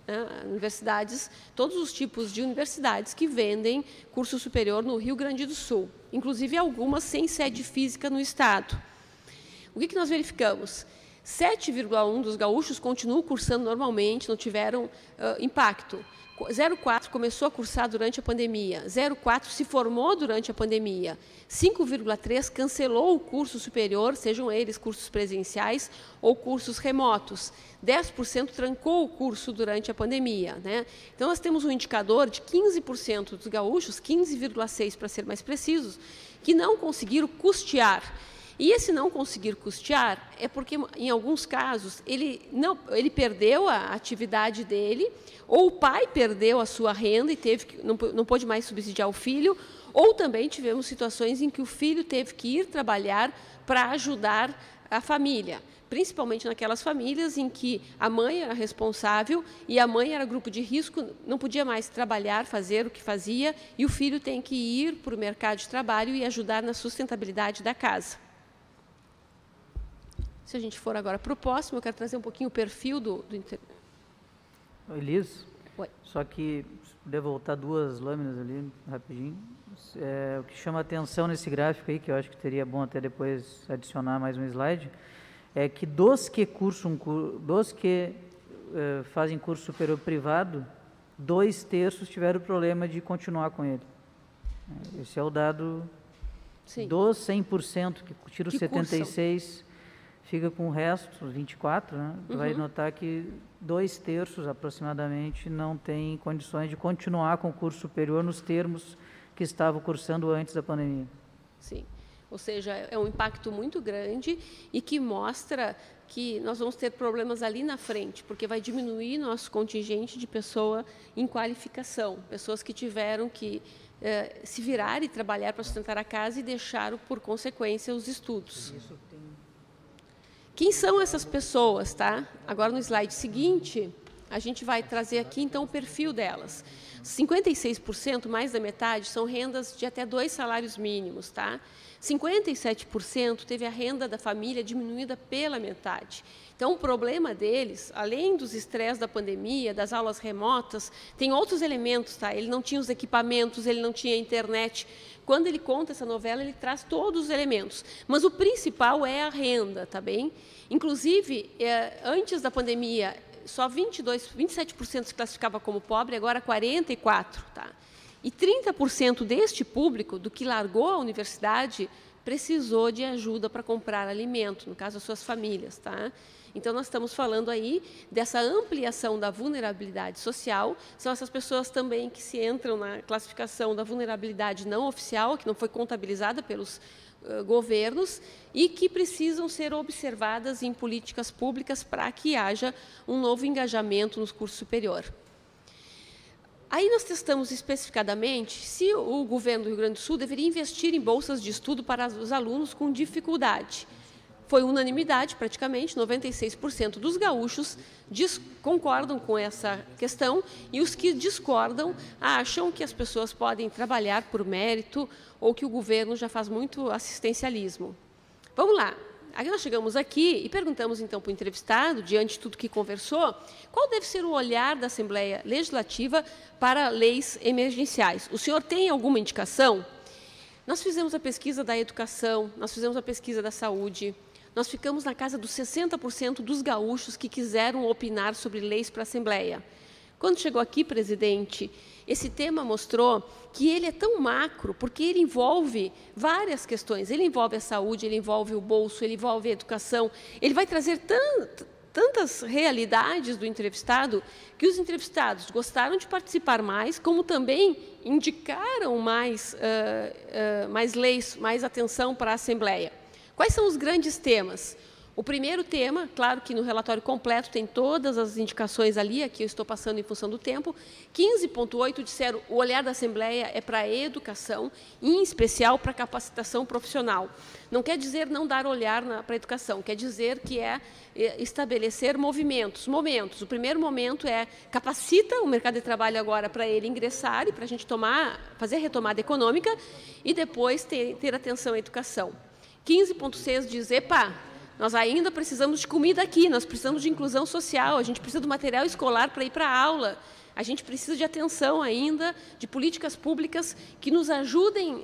né, universidades, todos os tipos de universidades que vendem curso superior no Rio Grande do Sul, inclusive algumas sem sede física no estado. O que, que nós verificamos? sete vírgula um dos gaúchos continuam cursando normalmente, não tiveram uh, impacto. zero vírgula quatro começou a cursar durante a pandemia, zero vírgula quatro se formou durante a pandemia, cinco vírgula três cancelou o curso superior, sejam eles cursos presenciais ou cursos remotos, dez por cento trancou o curso durante a pandemia, né? Então, nós temos um indicador de quinze por cento dos gaúchos, quinze vírgula seis por cento para ser mais precisos, que não conseguiram custear. E esse não conseguir custear é porque, em alguns casos, ele, não, ele perdeu a atividade dele, ou o pai perdeu a sua renda e teve que, não, não pôde mais subsidiar o filho, ou também tivemos situações em que o filho teve que ir trabalhar para ajudar a família, principalmente naquelas famílias em que a mãe era responsável e a mãe era grupo de risco, não podia mais trabalhar, fazer o que fazia, e o filho tem que ir para o mercado de trabalho e ajudar na sustentabilidade da casa. Se a gente for agora para o próximo, eu quero trazer um pouquinho o perfil do... do... Oi, Liz. Oi. Só que, se puder voltar duas lâminas ali, rapidinho. É, o que chama atenção nesse gráfico aí, que eu acho que teria bom até depois adicionar mais um slide, é que dos que cursam, dos que uh, fazem curso superior privado, dois terços tiveram problema de continuar com ele. Esse é o dado. Sim. Dos cem por cento que tiram que setenta e seis por cento, fica com o resto, os vinte e quatro por cento, né? Uhum. Vai notar que dois terços, aproximadamente, não têm condições de continuar com o curso superior nos termos que estavam cursando antes da pandemia. Sim, ou seja, é um impacto muito grande e que mostra que nós vamos ter problemas ali na frente, porque vai diminuir nosso contingente de pessoa em qualificação, pessoas que tiveram que eh, se virar e trabalhar para sustentar a casa e deixaram, por consequência, os estudos. Isso tem... Quem são essas pessoas, tá? Agora, no slide seguinte, a gente vai trazer aqui, então, o perfil delas. cinquenta e seis por cento, mais da metade, são rendas de até dois salários mínimos, tá? cinquenta e sete por cento teve a renda da família diminuída pela metade. Então, o problema deles, além dos estresses da pandemia, das aulas remotas, tem outros elementos, tá? Ele não tinha os equipamentos, ele não tinha internet. Quando ele conta essa novela, ele traz todos os elementos. Mas o principal é a renda, tá bem? Inclusive, é, antes da pandemia, só vinte e dois, vinte e sete por cento se classificava como pobre, agora quarenta e quatro por cento, tá? E trinta por cento deste público, do que largou a universidade, precisou de ajuda para comprar alimento, no caso, as suas famílias, tá? Então, nós estamos falando aí dessa ampliação da vulnerabilidade social, são essas pessoas também que se entram na classificação da vulnerabilidade não oficial, que não foi contabilizada pelos uh, governos, e que precisam ser observadas em políticas públicas para que haja um novo engajamento no curso superior. Aí nós testamos especificadamente se o governo do Rio Grande do Sul deveria investir em bolsas de estudo para os alunos com dificuldade. Foi unanimidade, praticamente, noventa e seis por cento dos gaúchos concordam com essa questão e os que discordam acham que as pessoas podem trabalhar por mérito ou que o governo já faz muito assistencialismo. Vamos lá. Aí nós chegamos aqui e perguntamos, então, para o entrevistado, diante de tudo que conversou, qual deve ser o olhar da Assembleia Legislativa para leis emergenciais. O senhor tem alguma indicação? Nós fizemos a pesquisa da educação, nós fizemos a pesquisa da saúde, nós ficamos na casa dos sessenta por cento dos gaúchos que quiseram opinar sobre leis para a Assembleia. Quando chegou aqui, presidente, esse tema mostrou que ele é tão macro, porque ele envolve várias questões. Ele envolve a saúde, ele envolve o bolso, ele envolve a educação. Ele vai trazer tant, tantas realidades do entrevistado que os entrevistados gostaram de participar mais, como também indicaram mais, uh, uh, mais leis, mais atenção para a Assembleia. Quais são os grandes temas? O primeiro tema, claro que no relatório completo tem todas as indicações ali, aqui eu estou passando em função do tempo, quinze ponto oito disseram o olhar da Assembleia é para a educação, em especial para a capacitação profissional. Não quer dizer não dar olhar para a educação, quer dizer que é estabelecer movimentos, momentos. O primeiro momento é capacita o mercado de trabalho agora para ele ingressar e para a gente tomar, fazer a retomada econômica e depois ter, ter atenção à educação. quinze ponto seis diz, epa, Nós ainda precisamos de comida aqui, nós precisamos de inclusão social, a gente precisa do material escolar para ir para a aula, a gente precisa de atenção ainda, de políticas públicas que nos ajudem uh,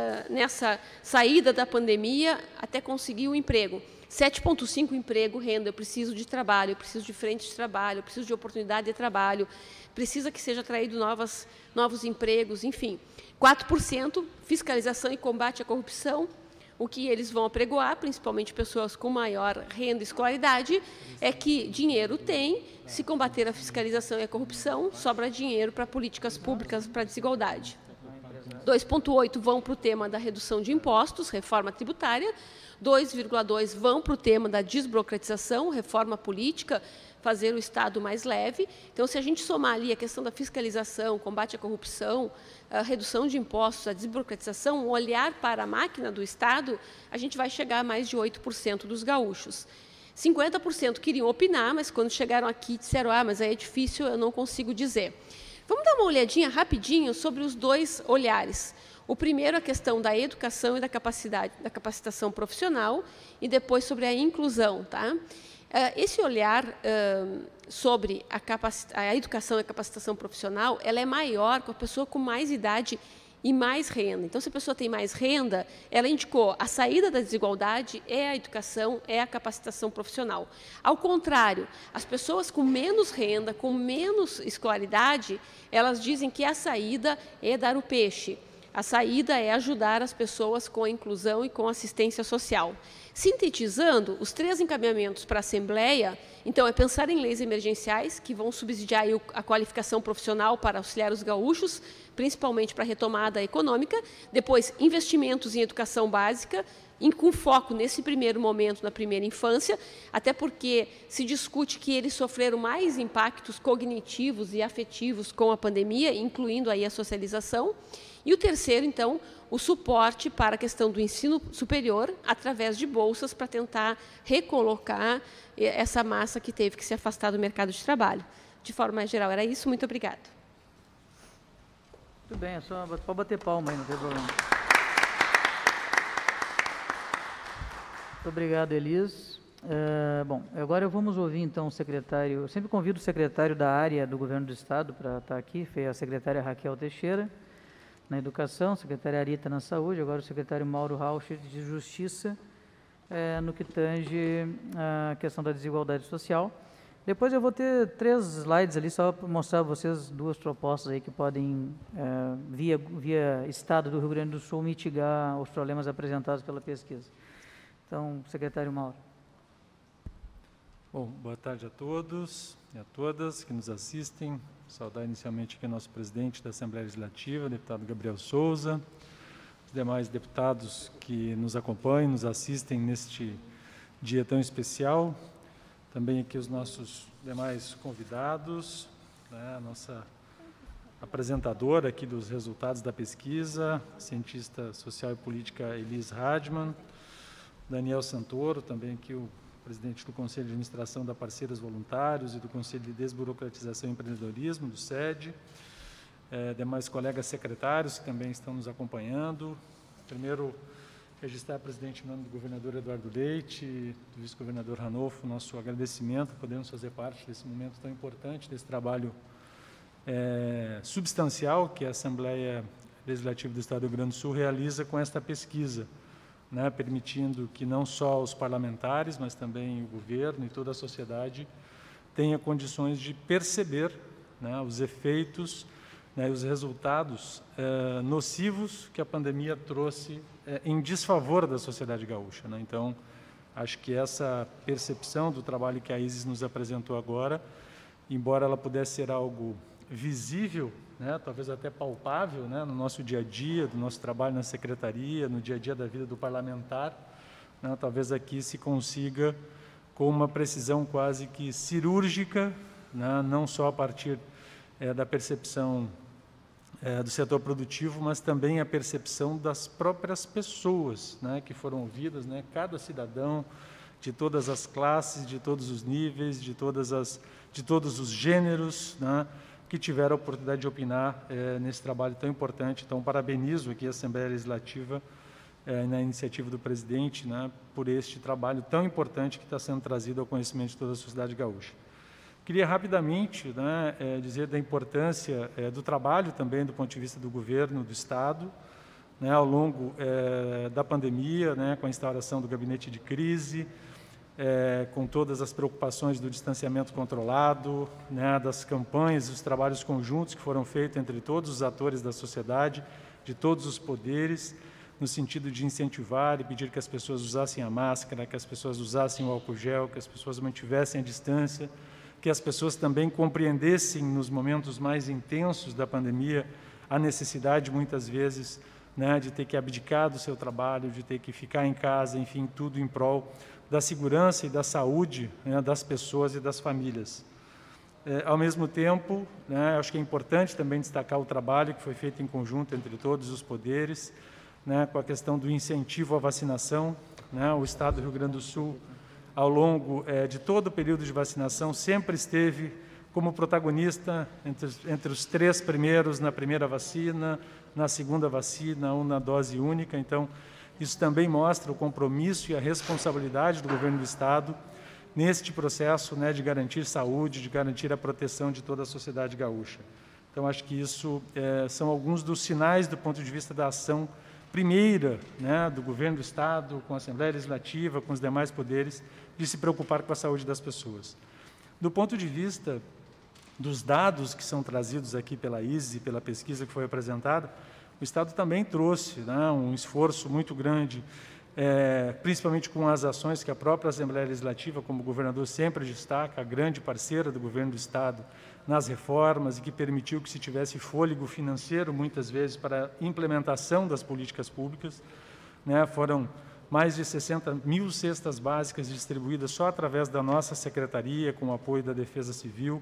nessa saída da pandemia até conseguir um emprego. sete ponto cinco emprego, renda, eu preciso de trabalho, eu preciso de frente de trabalho, eu preciso de oportunidade de trabalho, precisa que seja atraído novas, novos empregos, enfim. quatro por cento, fiscalização e combate à corrupção. O que eles vão apregoar, principalmente pessoas com maior renda e escolaridade, é que dinheiro tem, se combater a fiscalização e a corrupção, sobra dinheiro para políticas públicas para a desigualdade. dois ponto oito vão para o tema da redução de impostos, reforma tributária, dois vírgula dois vão para o tema da desburocratização, reforma política, fazer o Estado mais leve. Então, se a gente somar ali a questão da fiscalização, combate à corrupção, a redução de impostos, a desburocratização, um olhar para a máquina do Estado, a gente vai chegar a mais de oito por cento dos gaúchos. cinquenta por cento queriam opinar, mas quando chegaram aqui disseram, ah, mas aí é difícil, eu não consigo dizer. Vamos dar uma olhadinha rapidinho sobre os dois olhares. O primeiro, a questão da educação e da capacidade, da capacitação profissional, e depois sobre a inclusão, tá? Esse olhar uh, sobre a, a educação e a capacitação profissional, ela é maior com a pessoa com mais idade e mais renda. Então, se a pessoa tem mais renda, ela indicou a saída da desigualdade é a educação, é a capacitação profissional. Ao contrário, as pessoas com menos renda, com menos escolaridade, elas dizem que a saída é dar o peixe. A saída é ajudar as pessoas com a inclusão e com assistência social. Sintetizando, os três encaminhamentos para a Assembleia, então, é pensar em leis emergenciais que vão subsidiar a qualificação profissional para auxiliar os gaúchos, principalmente para a retomada econômica, depois, investimentos em educação básica, em, com foco nesse primeiro momento, na primeira infância, até porque se discute que eles sofreram mais impactos cognitivos e afetivos com a pandemia, incluindo aí a socialização. E o terceiro, então, o suporte para a questão do ensino superior, através de bolsas, para tentar recolocar essa massa que teve que se afastar do mercado de trabalho. De forma mais geral, era isso. Muito obrigada. Muito bem, é só pode bater palma aí, não tem problema. Muito obrigado, Elis. Uh, bom, agora vamos ouvir, então, o secretário... Eu sempre convido o secretário da área do Governo do Estado para estar aqui, foi a secretária Raquel Teixeira, na Educação, a secretária Arita na Saúde, agora o secretário Mauro Rauch de Justiça, é, no que tange a questão da desigualdade social. Depois eu vou ter três slides ali, só para mostrar a vocês duas propostas aí que podem, é, via, via Estado do Rio Grande do Sul, mitigar os problemas apresentados pela pesquisa. Então, secretário Mauro. Bom, boa tarde a todos e a todas que nos assistem. Saudar inicialmente aqui o nosso presidente da Assembleia Legislativa, deputado Gabriel Souza, os demais deputados que nos acompanham, nos assistem neste dia tão especial. Também aqui os nossos demais convidados, né, a nossa apresentadora aqui dos resultados da pesquisa, a cientista social e política Elis Radman, Daniel Santoro, também aqui o presidente do Conselho de Administração da Parceiras Voluntários e do Conselho de Desburocratização e Empreendedorismo, do SED, é, demais colegas secretários que também estão nos acompanhando. Primeiro, registrar, presidente, em nome do governador Eduardo Leite, do vice-governador Ranolfo, nosso agradecimento, podemos fazer parte desse momento tão importante, desse trabalho é, substancial que a Assembleia Legislativa do Estado do Rio Grande do Sul realiza com esta pesquisa, né, permitindo que não só os parlamentares, mas também o governo e toda a sociedade tenha condições de perceber, né, os efeitos, né, os resultados eh, nocivos que a pandemia trouxe eh, em desfavor da sociedade gaúcha, né? Então, acho que essa percepção do trabalho que a Isis nos apresentou agora, embora ela pudesse ser algo visível, né, talvez até palpável, né, no nosso dia a dia, do nosso trabalho na secretaria, no dia a dia da vida do parlamentar, né, talvez aqui se consiga com uma precisão quase que cirúrgica, né, não só a partir é, da percepção é, do setor produtivo, mas também a percepção das próprias pessoas, né, que foram ouvidas, né, cada cidadão de todas as classes, de todos os níveis, de todas as, de todos os gêneros, né, que tiveram a oportunidade de opinar é, nesse trabalho tão importante. Então, parabenizo aqui a Assembleia Legislativa é, na iniciativa do presidente, né, por este trabalho tão importante que está sendo trazido ao conhecimento de toda a sociedade gaúcha. Queria rapidamente, né, é, dizer da importância é, do trabalho também do ponto de vista do governo, do Estado, né, ao longo é, da pandemia, né, com a instauração do gabinete de crise, é, com todas as preocupações do distanciamento controlado, né, das campanhas, dos trabalhos conjuntos que foram feitos entre todos os atores da sociedade, de todos os poderes, no sentido de incentivar e pedir que as pessoas usassem a máscara, que as pessoas usassem o álcool gel, que as pessoas mantivessem a distância, que as pessoas também compreendessem nos momentos mais intensos da pandemia a necessidade, muitas vezes, né, de ter que abdicar do seu trabalho, de ter que ficar em casa, enfim, tudo em prol da segurança e da saúde, né, das pessoas e das famílias. É, ao mesmo tempo, né, acho que é importante também destacar o trabalho que foi feito em conjunto entre todos os poderes, né, com a questão do incentivo à vacinação, né, o Estado do Rio Grande do Sul, ao longo é, de todo o período de vacinação, sempre esteve como protagonista entre, entre os três primeiros na primeira vacina, na segunda vacina, ou na dose única. Então, isso também mostra o compromisso e a responsabilidade do governo do Estado neste processo, né, de garantir saúde, de garantir a proteção de toda a sociedade gaúcha. Então, acho que isso é, são alguns dos sinais do ponto de vista da ação primeira, né, do governo do Estado, com a Assembleia Legislativa, com os demais poderes, de se preocupar com a saúde das pessoas. Do ponto de vista dos dados que são trazidos aqui pela I S E, pela pesquisa que foi apresentada, o Estado também trouxe, né, um esforço muito grande, é, principalmente com as ações que a própria Assembleia Legislativa, como o governador sempre destaca, a grande parceira do governo do Estado nas reformas e que permitiu que se tivesse fôlego financeiro, muitas vezes, para a implementação das políticas públicas, né, foram mais de sessenta mil cestas básicas distribuídas só através da nossa secretaria, com o apoio da Defesa Civil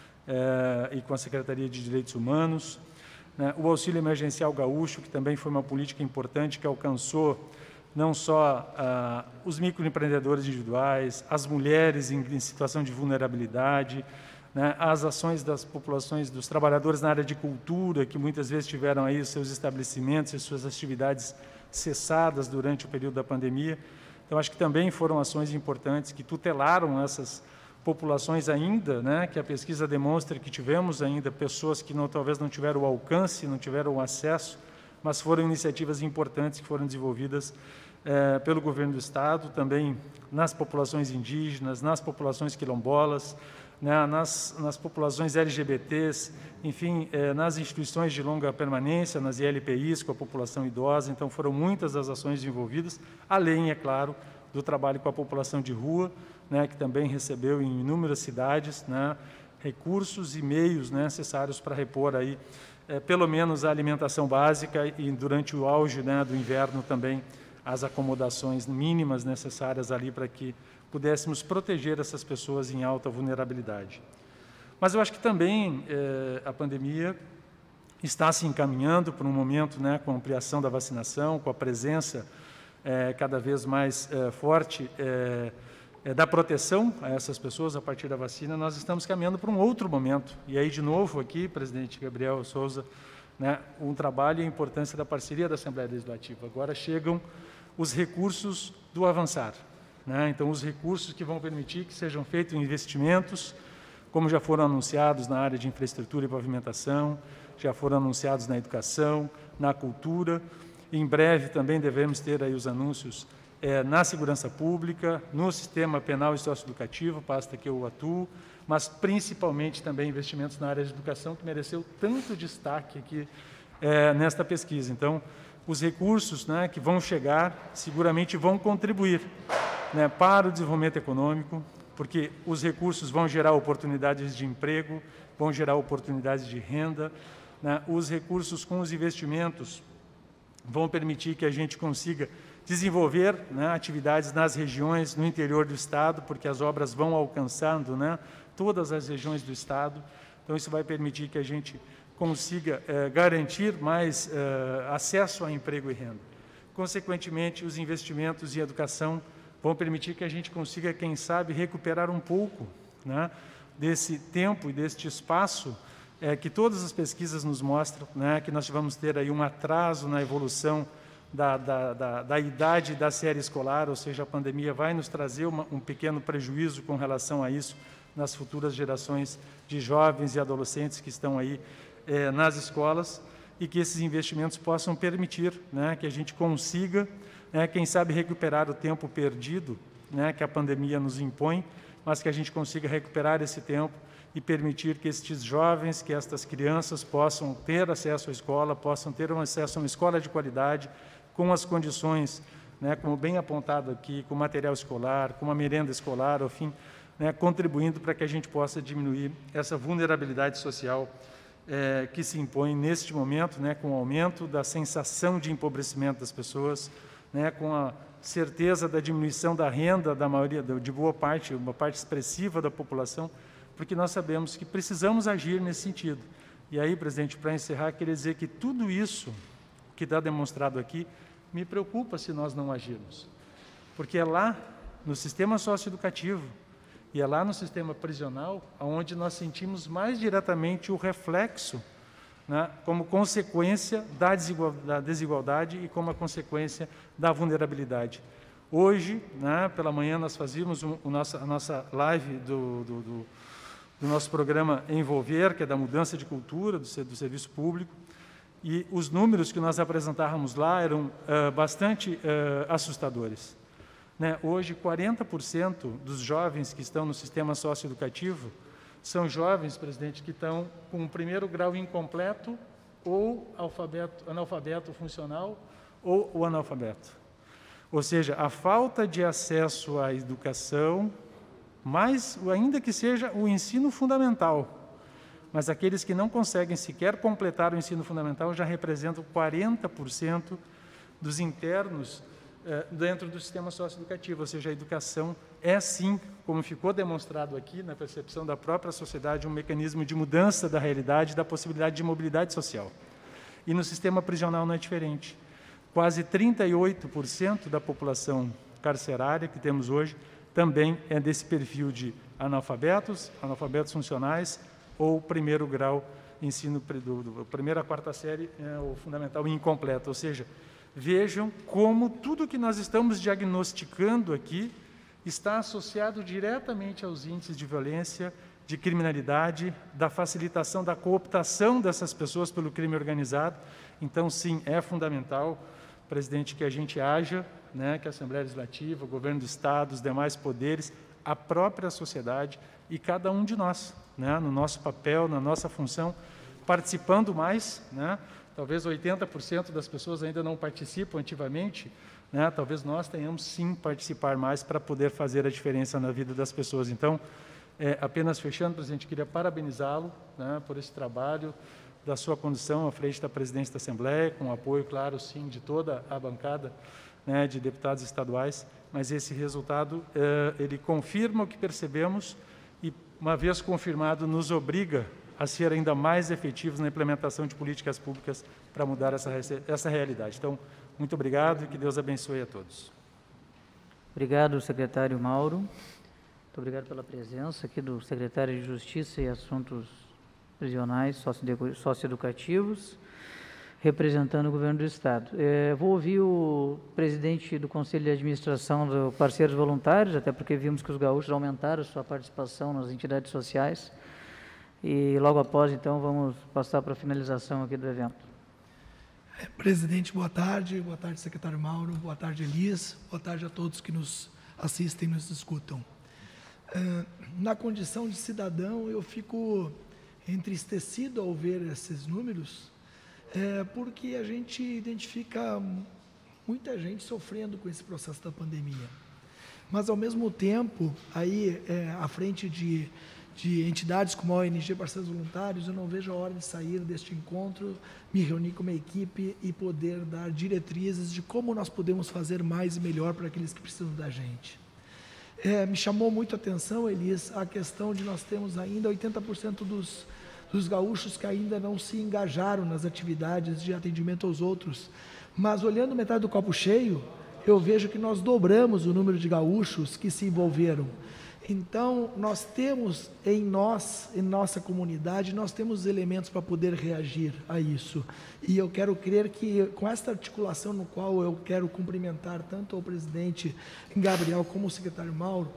eh, e com a Secretaria de Direitos Humanos. Né, o auxílio emergencial gaúcho, que também foi uma política importante, que alcançou não só ah, os microempreendedores individuais, as mulheres em, em situação de vulnerabilidade, né, as ações das populações, dos trabalhadores na área de cultura, que muitas vezes tiveram aí os seus estabelecimentos e suas atividades cessadas durante o período da pandemia. Então, acho que também foram ações importantes que tutelaram essas populações ainda, né, que a pesquisa demonstra que tivemos ainda pessoas que não, talvez não tiveram o alcance, não tiveram o acesso, mas foram iniciativas importantes que foram desenvolvidas eh, pelo governo do Estado, também nas populações indígenas, nas populações quilombolas, né, nas, nas populações L G B Ts, enfim, eh, nas instituições de longa permanência, nas I L P Is, com a população idosa. Então, foram muitas as ações envolvidas, além, é claro, do trabalho com a população de rua, né, que também recebeu em inúmeras cidades, né, recursos e meios, né, necessários para repor aí, eh, pelo menos a alimentação básica e, durante o auge, né, do inverno, também as acomodações mínimas necessárias ali para que pudéssemos proteger essas pessoas em alta vulnerabilidade. Mas eu acho que também eh, a pandemia está se encaminhando para um momento, né, com a ampliação da vacinação, com a presença eh, cada vez mais eh, forte eh, eh, da proteção a essas pessoas a partir da vacina. Nós estamos caminhando para um outro momento. E aí, de novo, aqui, presidente Gabriel Souza, né, um trabalho e a importância da parceria da Assembleia Legislativa. Agora chegam os recursos do avançar. Né? Então, os recursos que vão permitir que sejam feitos investimentos, como já foram anunciados na área de infraestrutura e pavimentação, já foram anunciados na educação, na cultura. Em breve também devemos ter aí os anúncios é, na segurança pública, no sistema penal e socioeducativo, pasta que eu atuo, mas principalmente também investimentos na área de educação, que mereceu tanto destaque aqui é, nesta pesquisa. Então, os recursos, né, que vão chegar seguramente vão contribuir, né, para o desenvolvimento econômico, porque os recursos vão gerar oportunidades de emprego, vão gerar oportunidades de renda, né, os recursos com os investimentos vão permitir que a gente consiga desenvolver, né, atividades nas regiões, no interior do Estado, porque as obras vão alcançando, né, todas as regiões do Estado. Então, isso vai permitir que a gente consiga eh, garantir mais eh, acesso a emprego e renda. Consequentemente, os investimentos em educação vão permitir que a gente consiga, quem sabe, recuperar um pouco, né, desse tempo e deste espaço é, que todas as pesquisas nos mostram, né, que nós vamos ter aí um atraso na evolução da, da, da, da idade da série escolar, ou seja, a pandemia vai nos trazer uma, um pequeno prejuízo com relação a isso nas futuras gerações de jovens e adolescentes que estão aí eh, nas escolas, e que esses investimentos possam permitir, né, que a gente consiga, né, quem sabe, recuperar o tempo perdido, né, que a pandemia nos impõe, mas que a gente consiga recuperar esse tempo e permitir que estes jovens, que estas crianças possam ter acesso à escola, possam ter um acesso a uma escola de qualidade, com as condições, né, como bem apontado aqui, com material escolar, com uma merenda escolar, ao fim, né, contribuindo para que a gente possa diminuir essa vulnerabilidade social é, que se impõe neste momento, né, com o aumento da sensação de empobrecimento das pessoas, né, com a certeza da diminuição da renda da maioria, de boa parte, uma parte expressiva da população, porque nós sabemos que precisamos agir nesse sentido. E aí, presidente, para encerrar, queria dizer que tudo isso que está demonstrado aqui me preocupa se nós não agirmos, porque é lá no sistema socioeducativo e é lá no sistema prisional onde nós sentimos mais diretamente o reflexo, né, como consequência da desigualdade, da desigualdade e como a consequência da vulnerabilidade. Hoje, né, pela manhã, nós fazíamos um, o nossa, a nossa live do, do, do, do nosso programa Envolver, que é da mudança de cultura do, do serviço público, e os números que nós apresentávamos lá eram uh, bastante uh, assustadores. Né? Hoje, quarenta por cento dos jovens que estão no sistema socioeducativo são jovens, presidente, que estão com o primeiro grau incompleto ou alfabeto, analfabeto funcional ou o analfabeto. Ou seja, a falta de acesso à educação, mas ainda que seja o ensino fundamental, mas aqueles que não conseguem sequer completar o ensino fundamental já representam quarenta por cento dos internos eh, dentro do sistema socioeducativo, ou seja, a educação é sim, como ficou demonstrado aqui na percepção da própria sociedade, um mecanismo de mudança da realidade, da possibilidade de mobilidade social. E no sistema prisional não é diferente. Quase trinta e oito por cento da população carcerária que temos hoje também é desse perfil de analfabetos, analfabetos funcionais ou primeiro grau, ensino, do, do, primeira a quarta série, é, o fundamental incompleto. Ou seja, vejam como tudo que nós estamos diagnosticando aqui está associado diretamente aos índices de violência, de criminalidade, da facilitação da cooptação dessas pessoas pelo crime organizado. Então, sim, é fundamental, presidente, que a gente haja, né, que a Assembleia Legislativa, o Governo do Estado, os demais poderes, a própria sociedade e cada um de nós, né, no nosso papel, na nossa função, participando mais, né, talvez oitenta por cento das pessoas ainda não participam ativamente, né, talvez nós tenhamos sim participar mais para poder fazer a diferença na vida das pessoas. Então, é, apenas fechando, presidente, queria parabenizá-lo, né, por esse trabalho, da sua condução à frente da presidência da Assembleia, com o apoio, claro, sim, de toda a bancada, né, de deputados estaduais, mas esse resultado, eh, ele confirma o que percebemos e, uma vez confirmado, nos obriga a ser ainda mais efetivos na implementação de políticas públicas para mudar essa, essa realidade. Então, muito obrigado e que Deus abençoe a todos. Obrigado, secretário Mauro. Muito obrigado pela presença aqui do secretário de Justiça e Assuntos Prisionais Socioeducativos, representando o Governo do Estado. É, vou ouvir o presidente do Conselho de Administração do Parceiros Voluntários, até porque vimos que os gaúchos aumentaram sua participação nas entidades sociais. E logo após, então, vamos passar para a finalização aqui do evento. Presidente, boa tarde. Boa tarde, secretário Mauro. Boa tarde, Elis. Boa tarde a todos que nos assistem e nos escutam. Na condição de cidadão, eu fico entristecido ao ver esses números, é, porque a gente identifica muita gente sofrendo com esse processo da pandemia. Mas, ao mesmo tempo, aí, é, à frente de, de entidades como a O N G Parceiros Voluntários, eu não vejo a hora de sair deste encontro, me reunir com uma equipe e poder dar diretrizes de como nós podemos fazer mais e melhor para aqueles que precisam da gente. É, me chamou muito a atenção, Elis, a questão de nós temos ainda oitenta por cento dos, dos gaúchos que ainda não se engajaram nas atividades de atendimento aos outros. Mas, olhando metade do copo cheio, eu vejo que nós dobramos o número de gaúchos que se envolveram. Então, nós temos em nós, em nossa comunidade, nós temos elementos para poder reagir a isso. E eu quero crer que, com esta articulação no qual eu quero cumprimentar tanto o presidente Gabriel como o secretário Mauro,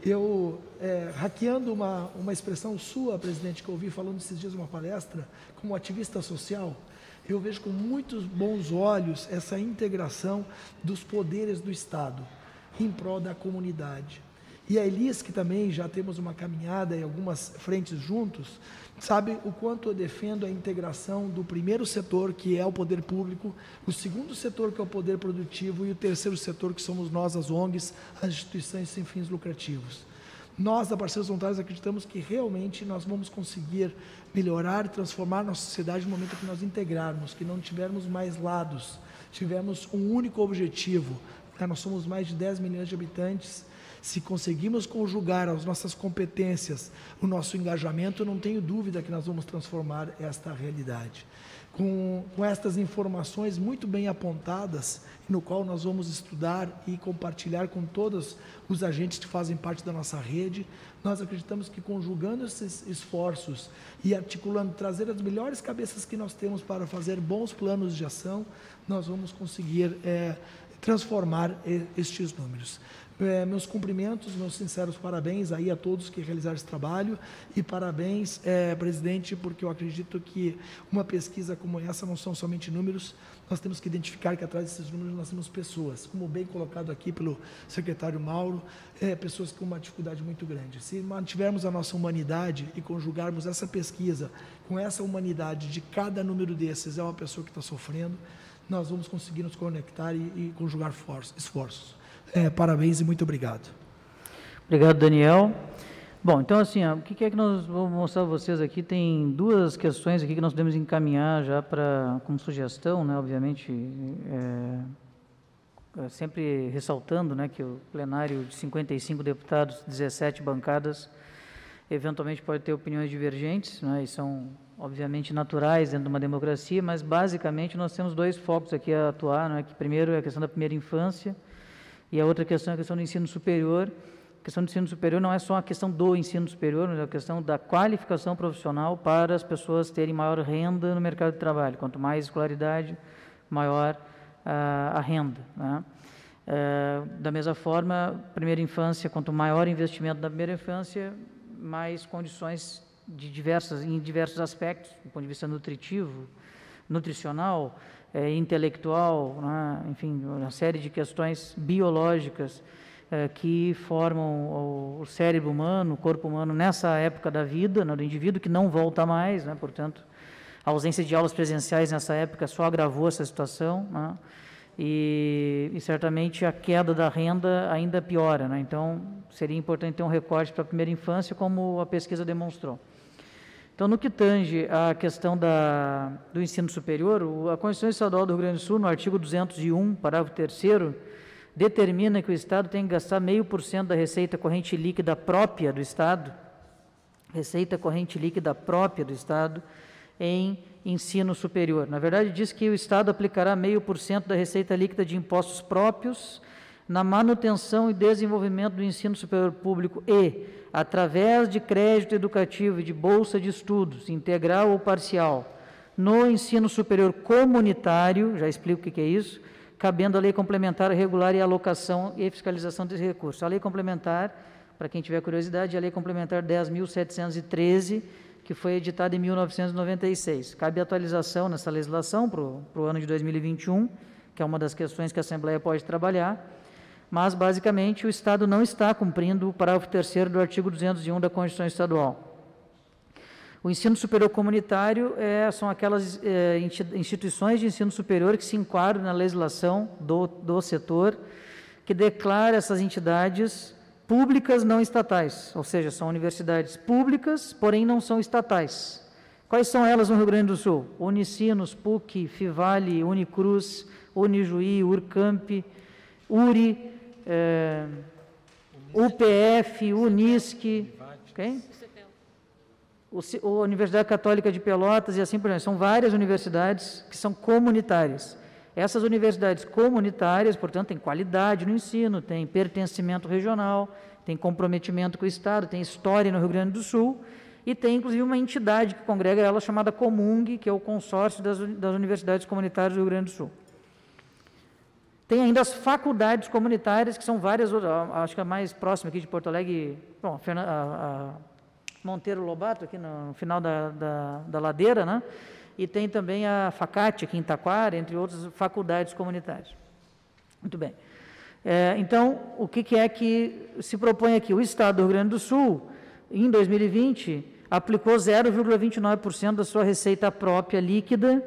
eu, é, hackeando uma, uma expressão sua, presidente, que eu ouvi falando esses dias numa palestra, como ativista social, eu vejo com muitos bons olhos essa integração dos poderes do Estado em prol da comunidade. E a Elis, que também já temos uma caminhada em algumas frentes juntos, sabe o quanto eu defendo a integração do primeiro setor, que é o poder público, o segundo setor, que é o poder produtivo, e o terceiro setor, que somos nós, as O N Gs, as instituições sem fins lucrativos. Nós, da Parceiros Voluntários, acreditamos que realmente nós vamos conseguir melhorar e transformar nossa sociedade no momento que nós integrarmos, que não tivermos mais lados, tivermos um único objetivo. Nós somos mais de dez milhões de habitantes. Se conseguirmos conjugar as nossas competências, o nosso engajamento, eu não tenho dúvida que nós vamos transformar esta realidade. Com, com estas informações muito bem apontadas, no qual nós vamos estudar e compartilhar com todos os agentes que fazem parte da nossa rede, nós acreditamos que, conjugando esses esforços e articulando, trazer as melhores cabeças que nós temos para fazer bons planos de ação, nós vamos conseguir é, transformar estes números. É, meus cumprimentos, meus sinceros parabéns aí a todos que realizaram esse trabalho e parabéns, é, presidente, porque eu acredito que uma pesquisa como essa não são somente números, nós temos que identificar que atrás desses números nós temos pessoas, como bem colocado aqui pelo secretário Mauro, é, pessoas com uma dificuldade muito grande. Se mantivermos a nossa humanidade e conjugarmos essa pesquisa com essa humanidade de cada número desses é uma pessoa que está sofrendo, nós vamos conseguir nos conectar e, e conjugar forços, esforços. É, parabéns e muito obrigado. Obrigado, Daniel. Bom, então assim, ó, o que é que nós vamos mostrar a vocês aqui? Tem duas questões aqui que nós podemos encaminhar já para, como sugestão, né, obviamente, é, é, sempre ressaltando, né, que o plenário de cinquenta e cinco deputados, dezessete bancadas, eventualmente pode ter opiniões divergentes, né, e são, obviamente, naturais dentro de uma democracia, mas basicamente nós temos dois focos aqui a atuar, né, que primeiro é a questão da primeira infância, e a outra questão é a questão do ensino superior. A questão do ensino superior não é só a questão do ensino superior, mas é a questão da qualificação profissional para as pessoas terem maior renda no mercado de trabalho. Quanto mais escolaridade, maior uh, a renda, né? Uh, da mesma forma, primeira infância, quanto maior o investimento na primeira infância, mais condições de diversas, em diversos aspectos, do ponto de vista nutritivo, nutricional, É, intelectual, né? Enfim, uma série de questões biológicas é, que formam o, o cérebro humano, o corpo humano nessa época da vida, né, do indivíduo, que não volta mais, né? Portanto, a ausência de aulas presenciais nessa época só agravou essa situação, né? e, e certamente a queda da renda ainda piora, né? Então, seria importante ter um recorte para a primeira infância, como a pesquisa demonstrou. Então, no que tange à questão da, do ensino superior, a Constituição Estadual do Rio Grande do Sul, no artigo duzentos e um, parágrafo terceiro, determina que o Estado tem que gastar meio por cento da receita corrente líquida própria do Estado, receita corrente líquida própria do Estado, em ensino superior. Na verdade, diz que o Estado aplicará meio por cento da receita líquida de impostos próprios na manutenção e desenvolvimento do ensino superior público e, através de crédito educativo e de bolsa de estudos, integral ou parcial, no ensino superior comunitário, já explico o que é isso, cabendo a lei complementar regular e alocação e fiscalização desse recurso. A lei complementar, para quem tiver curiosidade, é a lei complementar dez mil setecentos e treze, que foi editada em mil novecentos e noventa e seis. Cabe atualização nessa legislação para o ano de dois mil e vinte e um, que é uma das questões que a Assembleia pode trabalhar, mas, basicamente, o Estado não está cumprindo o parágrafo terceiro do artigo duzentos e um da Constituição Estadual. O ensino superior comunitário é, são aquelas é, instituições de ensino superior que se enquadram na legislação do, do setor, que declara essas entidades públicas não estatais, ou seja, são universidades públicas, porém não são estatais. Quais são elas no Rio Grande do Sul? Unicinos, P U C, Fivale, Unicruz, Unijuí, Urcamp, URI, É, U P F, Unisc, okay? o, a Universidade Católica de Pelotas e assim por diante. São várias universidades que são comunitárias. Essas universidades comunitárias, portanto, têm qualidade no ensino, têm pertencimento regional, têm comprometimento com o Estado, têm história no Rio Grande do Sul e tem, inclusive, uma entidade que congrega ela chamada Comung, que é o consórcio das, das universidades comunitárias do Rio Grande do Sul. Tem ainda as faculdades comunitárias, que são várias, acho que a mais próxima aqui de Porto Alegre, bom, a, a Monteiro Lobato, aqui no final da, da, da ladeira, né? E tem também a Facate, aqui em Taquara, entre outras faculdades comunitárias. Muito bem. É, então, o que, que é que se propõe aqui? O Estado do Rio Grande do Sul, em dois mil e vinte, aplicou zero vírgula vinte e nove por cento da sua receita própria líquida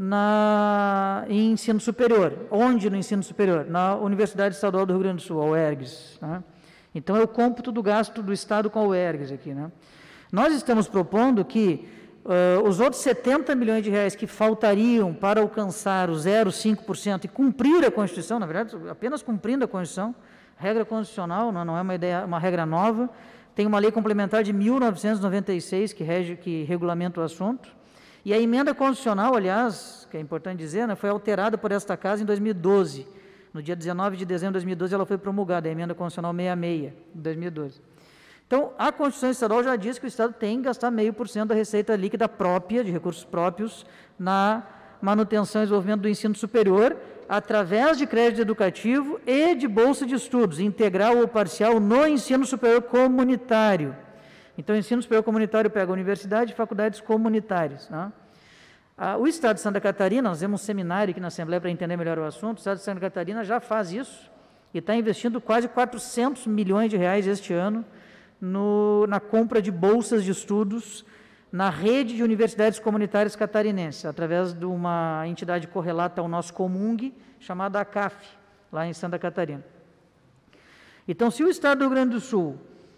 na, em ensino superior. Onde no ensino superior? Na Universidade Estadual do Rio Grande do Sul, a UERGS. Né? Então, é o cômputo do gasto do Estado com a UERGS aqui. Né? Nós estamos propondo que uh, os outros setenta milhões de reais que faltariam para alcançar o zero vírgula cinco por cento e cumprir a Constituição, na verdade, apenas cumprindo a Constituição, regra constitucional, não, não é uma, ideia, uma regra nova, tem uma lei complementar de mil novecentos e noventa e seis que, rege, que regulamenta o assunto, e a emenda constitucional, aliás, que é importante dizer, né, foi alterada por esta Casa em dois mil e doze. No dia dezenove de dezembro de dois mil e doze, ela foi promulgada, a emenda constitucional sessenta e seis, de dois mil e doze. Então, a Constituição Estadual já diz que o Estado tem que gastar zero vírgula cinco por cento da receita líquida própria, de recursos próprios, na manutenção e desenvolvimento do ensino superior, através de crédito educativo e de bolsa de estudos, integral ou parcial, no ensino superior comunitário. Então, o ensino superior comunitário pega a universidade e faculdades comunitárias. Né? Ah, o Estado de Santa Catarina, nós temos um seminário aqui na Assembleia para entender melhor o assunto, o Estado de Santa Catarina já faz isso e está investindo quase quatrocentos milhões de reais este ano no, na compra de bolsas de estudos na rede de universidades comunitárias catarinenses, através de uma entidade correlata ao nosso Comung, chamada A C A F, lá em Santa Catarina. Então, se o Estado do Rio Grande do Sul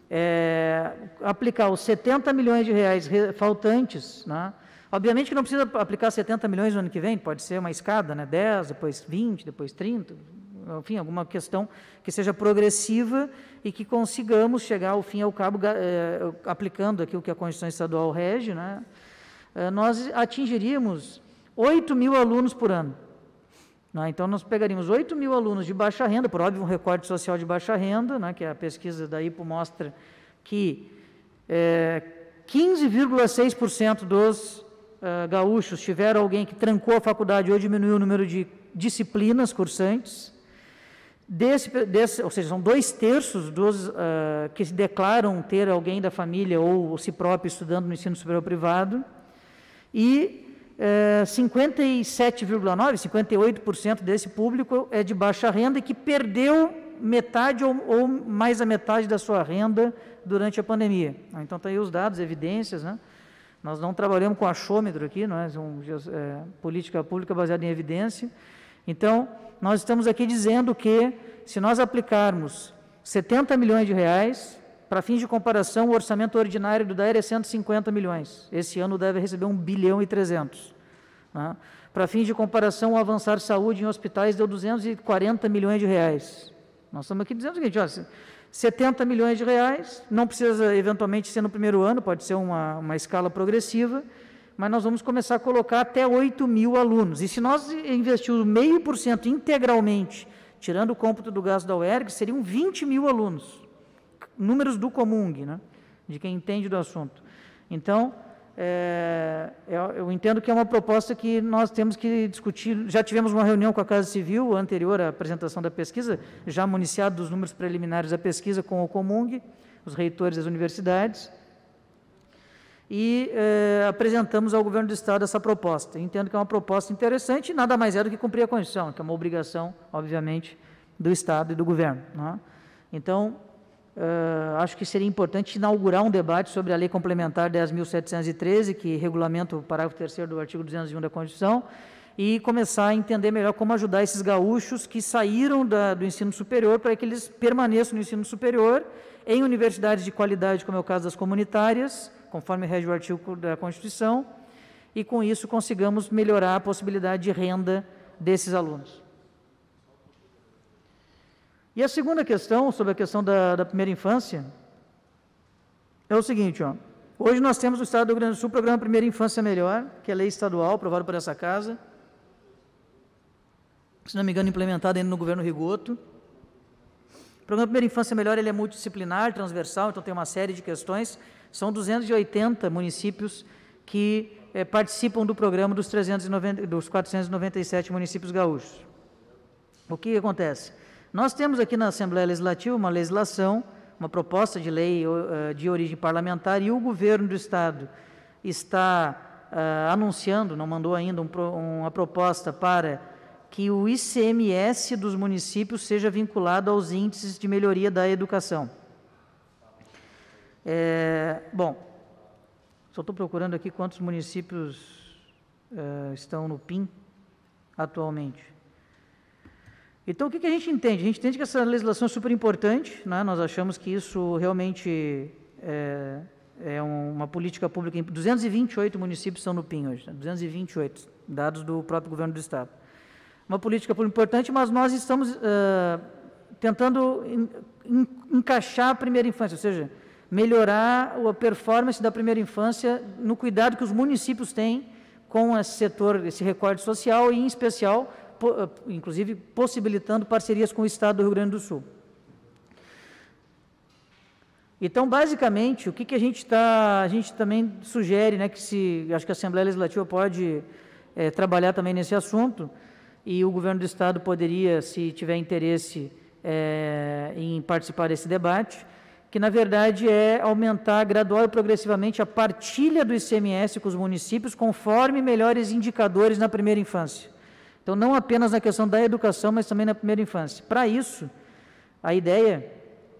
é, aplicar os setenta milhões de reais faltantes, né, obviamente que não precisa aplicar setenta milhões no ano que vem, pode ser uma escada, né, dez, depois vinte, depois trinta, enfim, alguma questão que seja progressiva e que consigamos chegar ao fim e ao cabo, eh, aplicando aqui o que a Constituição Estadual rege, né, eh, nós atingiríamos oito mil alunos por ano. Né, então, nós pegaríamos oito mil alunos de baixa renda, por óbvio, um recorte social de baixa renda, né, que a pesquisa da I P O mostra que eh, quinze vírgula seis por cento dos uh, gaúchos tiveram alguém que trancou a faculdade ou diminuiu o número de disciplinas cursantes. Desse, desse, ou seja, são dois terços dos uh, que se declaram ter alguém da família ou si próprio estudando no ensino superior privado, e uh, cinquenta e sete vírgula nove por cento, cinquenta e oito por cento desse público é de baixa renda e que perdeu metade ou, ou mais a metade da sua renda durante a pandemia. Então, estão aí os dados, evidências, né? Nós não trabalhamos com achômetro aqui, não é? Um, é, política pública baseada em evidência. Então, nós estamos aqui dizendo que, se nós aplicarmos setenta milhões de reais, para fins de comparação, o orçamento ordinário do D A E R é cento e cinquenta milhões. Esse ano deve receber um bilhão e trezentos. Né? Para fins de comparação, o Avançar Saúde em hospitais deu duzentos e quarenta milhões de reais. Nós estamos aqui dizendo o seguinte, ó, setenta milhões de reais, não precisa eventualmente ser no primeiro ano, pode ser uma, uma escala progressiva, mas nós vamos começar a colocar até oito mil alunos. E se nós investirmos meio por cento integralmente, tirando o cômputo do gasto da UERGS, seriam vinte mil alunos, números do Comung, né, de quem entende do assunto. Então, é, eu entendo que é uma proposta que nós temos que discutir. Já tivemos uma reunião com a Casa Civil, anterior à apresentação da pesquisa, já municiado dos números preliminares da pesquisa com o Comung, os reitores das universidades, e eh, apresentamos ao governo do Estado essa proposta. Entendo que é uma proposta interessante e nada mais é do que cumprir a Constituição, que é uma obrigação, obviamente, do Estado e do governo. Né? Então, eh, acho que seria importante inaugurar um debate sobre a Lei Complementar dez mil setecentos e treze, que regulamenta o parágrafo terceiro do artigo duzentos e um da Constituição, e começar a entender melhor como ajudar esses gaúchos que saíram da, do ensino superior para que eles permaneçam no ensino superior em universidades de qualidade, como é o caso das comunitárias, conforme rege o artigo da Constituição, e com isso consigamos melhorar a possibilidade de renda desses alunos. E a segunda questão, sobre a questão da, da primeira infância, é o seguinte, ó, hoje nós temos no Estado do Rio Grande do Sul o Programa Primeira Infância Melhor, que é lei estadual, aprovado por essa Casa, se não me engano, implementado ainda no governo Rigoto. O Programa Primeira Infância Melhor ele é multidisciplinar, transversal, então tem uma série de questões. São duzentos e oitenta municípios que eh, participam do programa dos, trezentos e noventa, dos quatrocentos e noventa e sete municípios gaúchos. O que acontece? Nós temos aqui na Assembleia Legislativa uma legislação, uma proposta de lei uh, de origem parlamentar, e o governo do Estado está uh, anunciando, não mandou ainda um, uma proposta para que o I C M S dos municípios seja vinculado aos índices de melhoria da educação. É, bom, só estou procurando aqui quantos municípios uh, estão no P I M atualmente. Então, o que, que a gente entende? A gente entende que essa legislação é super importante, né? Nós achamos que isso realmente é, é uma política pública. duzentos e vinte e oito municípios estão no P I M hoje, né? duzentos e vinte e oito, dados do próprio governo do Estado. Uma política pública importante, mas nós estamos uh, tentando in, in, encaixar a primeira infância, ou seja, melhorar a performance da primeira infância no cuidado que os municípios têm com esse setor, esse recorte social e, em especial, inclusive possibilitando parcerias com o Estado do Rio Grande do Sul. Então, basicamente, o que, que a gente está, a gente também sugere, né, que se, acho que a Assembleia Legislativa pode é, trabalhar também nesse assunto, e o governo do Estado poderia, se tiver interesse é, em participar desse debate, que na verdade é aumentar gradual e progressivamente a partilha do I C M S com os municípios, conforme melhores indicadores na primeira infância. Então, não apenas na questão da educação, mas também na primeira infância. Para isso, a ideia,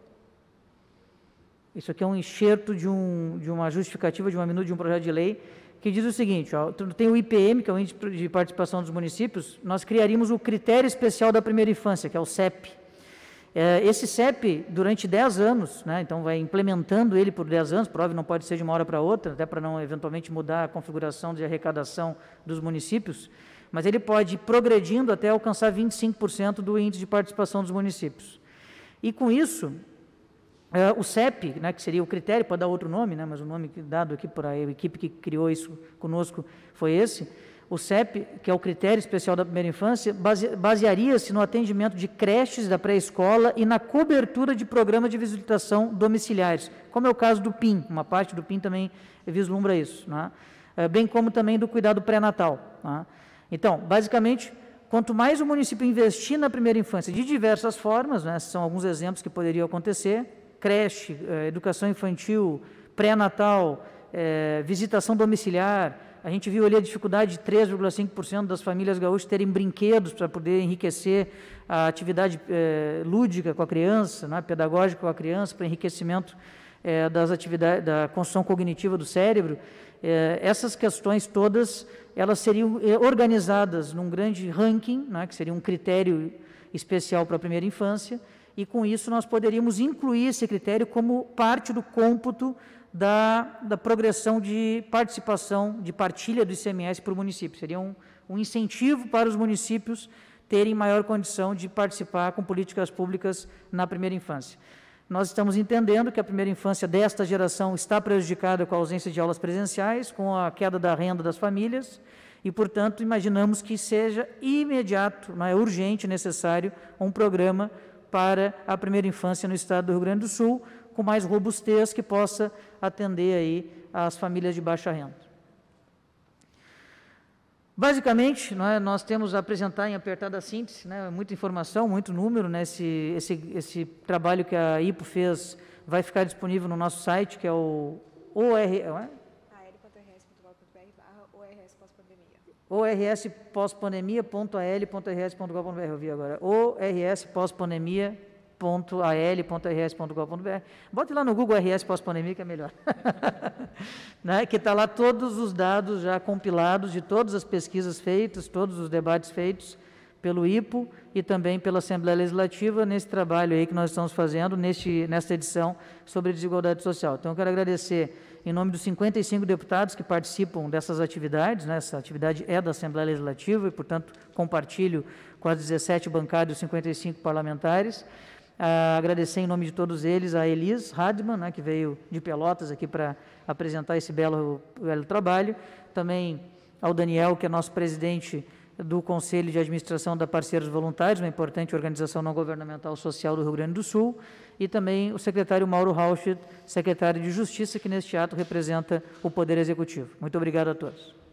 isso aqui é um enxerto de, um, de uma justificativa de uma minuta de um projeto de lei, que diz o seguinte, ó, tem o I P M, que é o Índice de Participação dos Municípios, nós criaríamos o Critério Especial da Primeira Infância, que é o C E P. É, esse C E P, durante dez anos, né, então vai implementando ele por dez anos, prova não pode ser de uma hora para outra, até para não eventualmente mudar a configuração de arrecadação dos municípios, mas ele pode ir progredindo até alcançar vinte e cinco por cento do índice de participação dos municípios. E com isso, é, o C E P, né, que seria o critério, pode dar outro nome, né, mas o nome dado aqui por a equipe que criou isso conosco foi esse, o C E P, que é o critério especial da primeira infância, base, basearia-se no atendimento de creches da pré-escola e na cobertura de programas de visitação domiciliares, como é o caso do P I M, uma parte do P I M também vislumbra isso, né, é, bem como também do cuidado pré-natal, né. Então, basicamente, quanto mais o município investir na primeira infância, de diversas formas, né, são alguns exemplos que poderiam acontecer, creche, eh, educação infantil, pré-natal, eh, visitação domiciliar, a gente viu ali a dificuldade de três vírgula cinco por cento das famílias gaúchas terem brinquedos para poder enriquecer a atividade eh, lúdica com a criança, né, pedagógica com a criança, para enriquecimento eh, das atividades, da construção cognitiva do cérebro. Eh, essas questões todas, elas seriam eh, organizadas num grande ranking, né, que seria um critério especial para a primeira infância, e com isso nós poderíamos incluir esse critério como parte do cômputo da, da progressão de participação, de partilha do I C M S para o município. Seria um, um incentivo para os municípios terem maior condição de participar com políticas públicas na primeira infância. Nós estamos entendendo que a primeira infância desta geração está prejudicada com a ausência de aulas presenciais, com a queda da renda das famílias, e, portanto, imaginamos que seja imediato, não é urgente, necessário, um programa para a primeira infância no estado do Rio Grande do Sul, com mais robustez, que possa atender aí as famílias de baixa renda. Basicamente, não é, nós temos a apresentar em apertada síntese, né, muita informação, muito número, né, esse, esse, esse trabalho que a I P O fez vai ficar disponível no nosso site, que é o O R... O R S pós-pandemia ponto a l ponto r s ponto gov ponto b r, eu vi agora, O R S pós-pandemia ponto a l ponto r s ponto gov ponto b r. Bote lá no Google O R S pós-pandemia, que é melhor. Né? Que está lá todos os dados já compilados de todas as pesquisas feitas, todos os debates feitos pelo I P O e também pela Assembleia Legislativa nesse trabalho aí que nós estamos fazendo, neste, nesta edição sobre desigualdade social. Então, eu quero agradecer em nome dos cinquenta e cinco deputados que participam dessas atividades, né? Essa atividade é da Assembleia Legislativa e, portanto, compartilho com as dezessete bancadas e os cinquenta e cinco parlamentares. Ah, agradecer em nome de todos eles a Elis Radman, né, que veio de Pelotas aqui para apresentar esse belo, belo trabalho, também ao Daniel, que é nosso presidente do Conselho de Administração da Parceiros Voluntários, uma importante organização não governamental social do Rio Grande do Sul, e também o secretário Mauro Rauschit, secretário de Justiça, que neste ato representa o Poder Executivo. Muito obrigado a todos.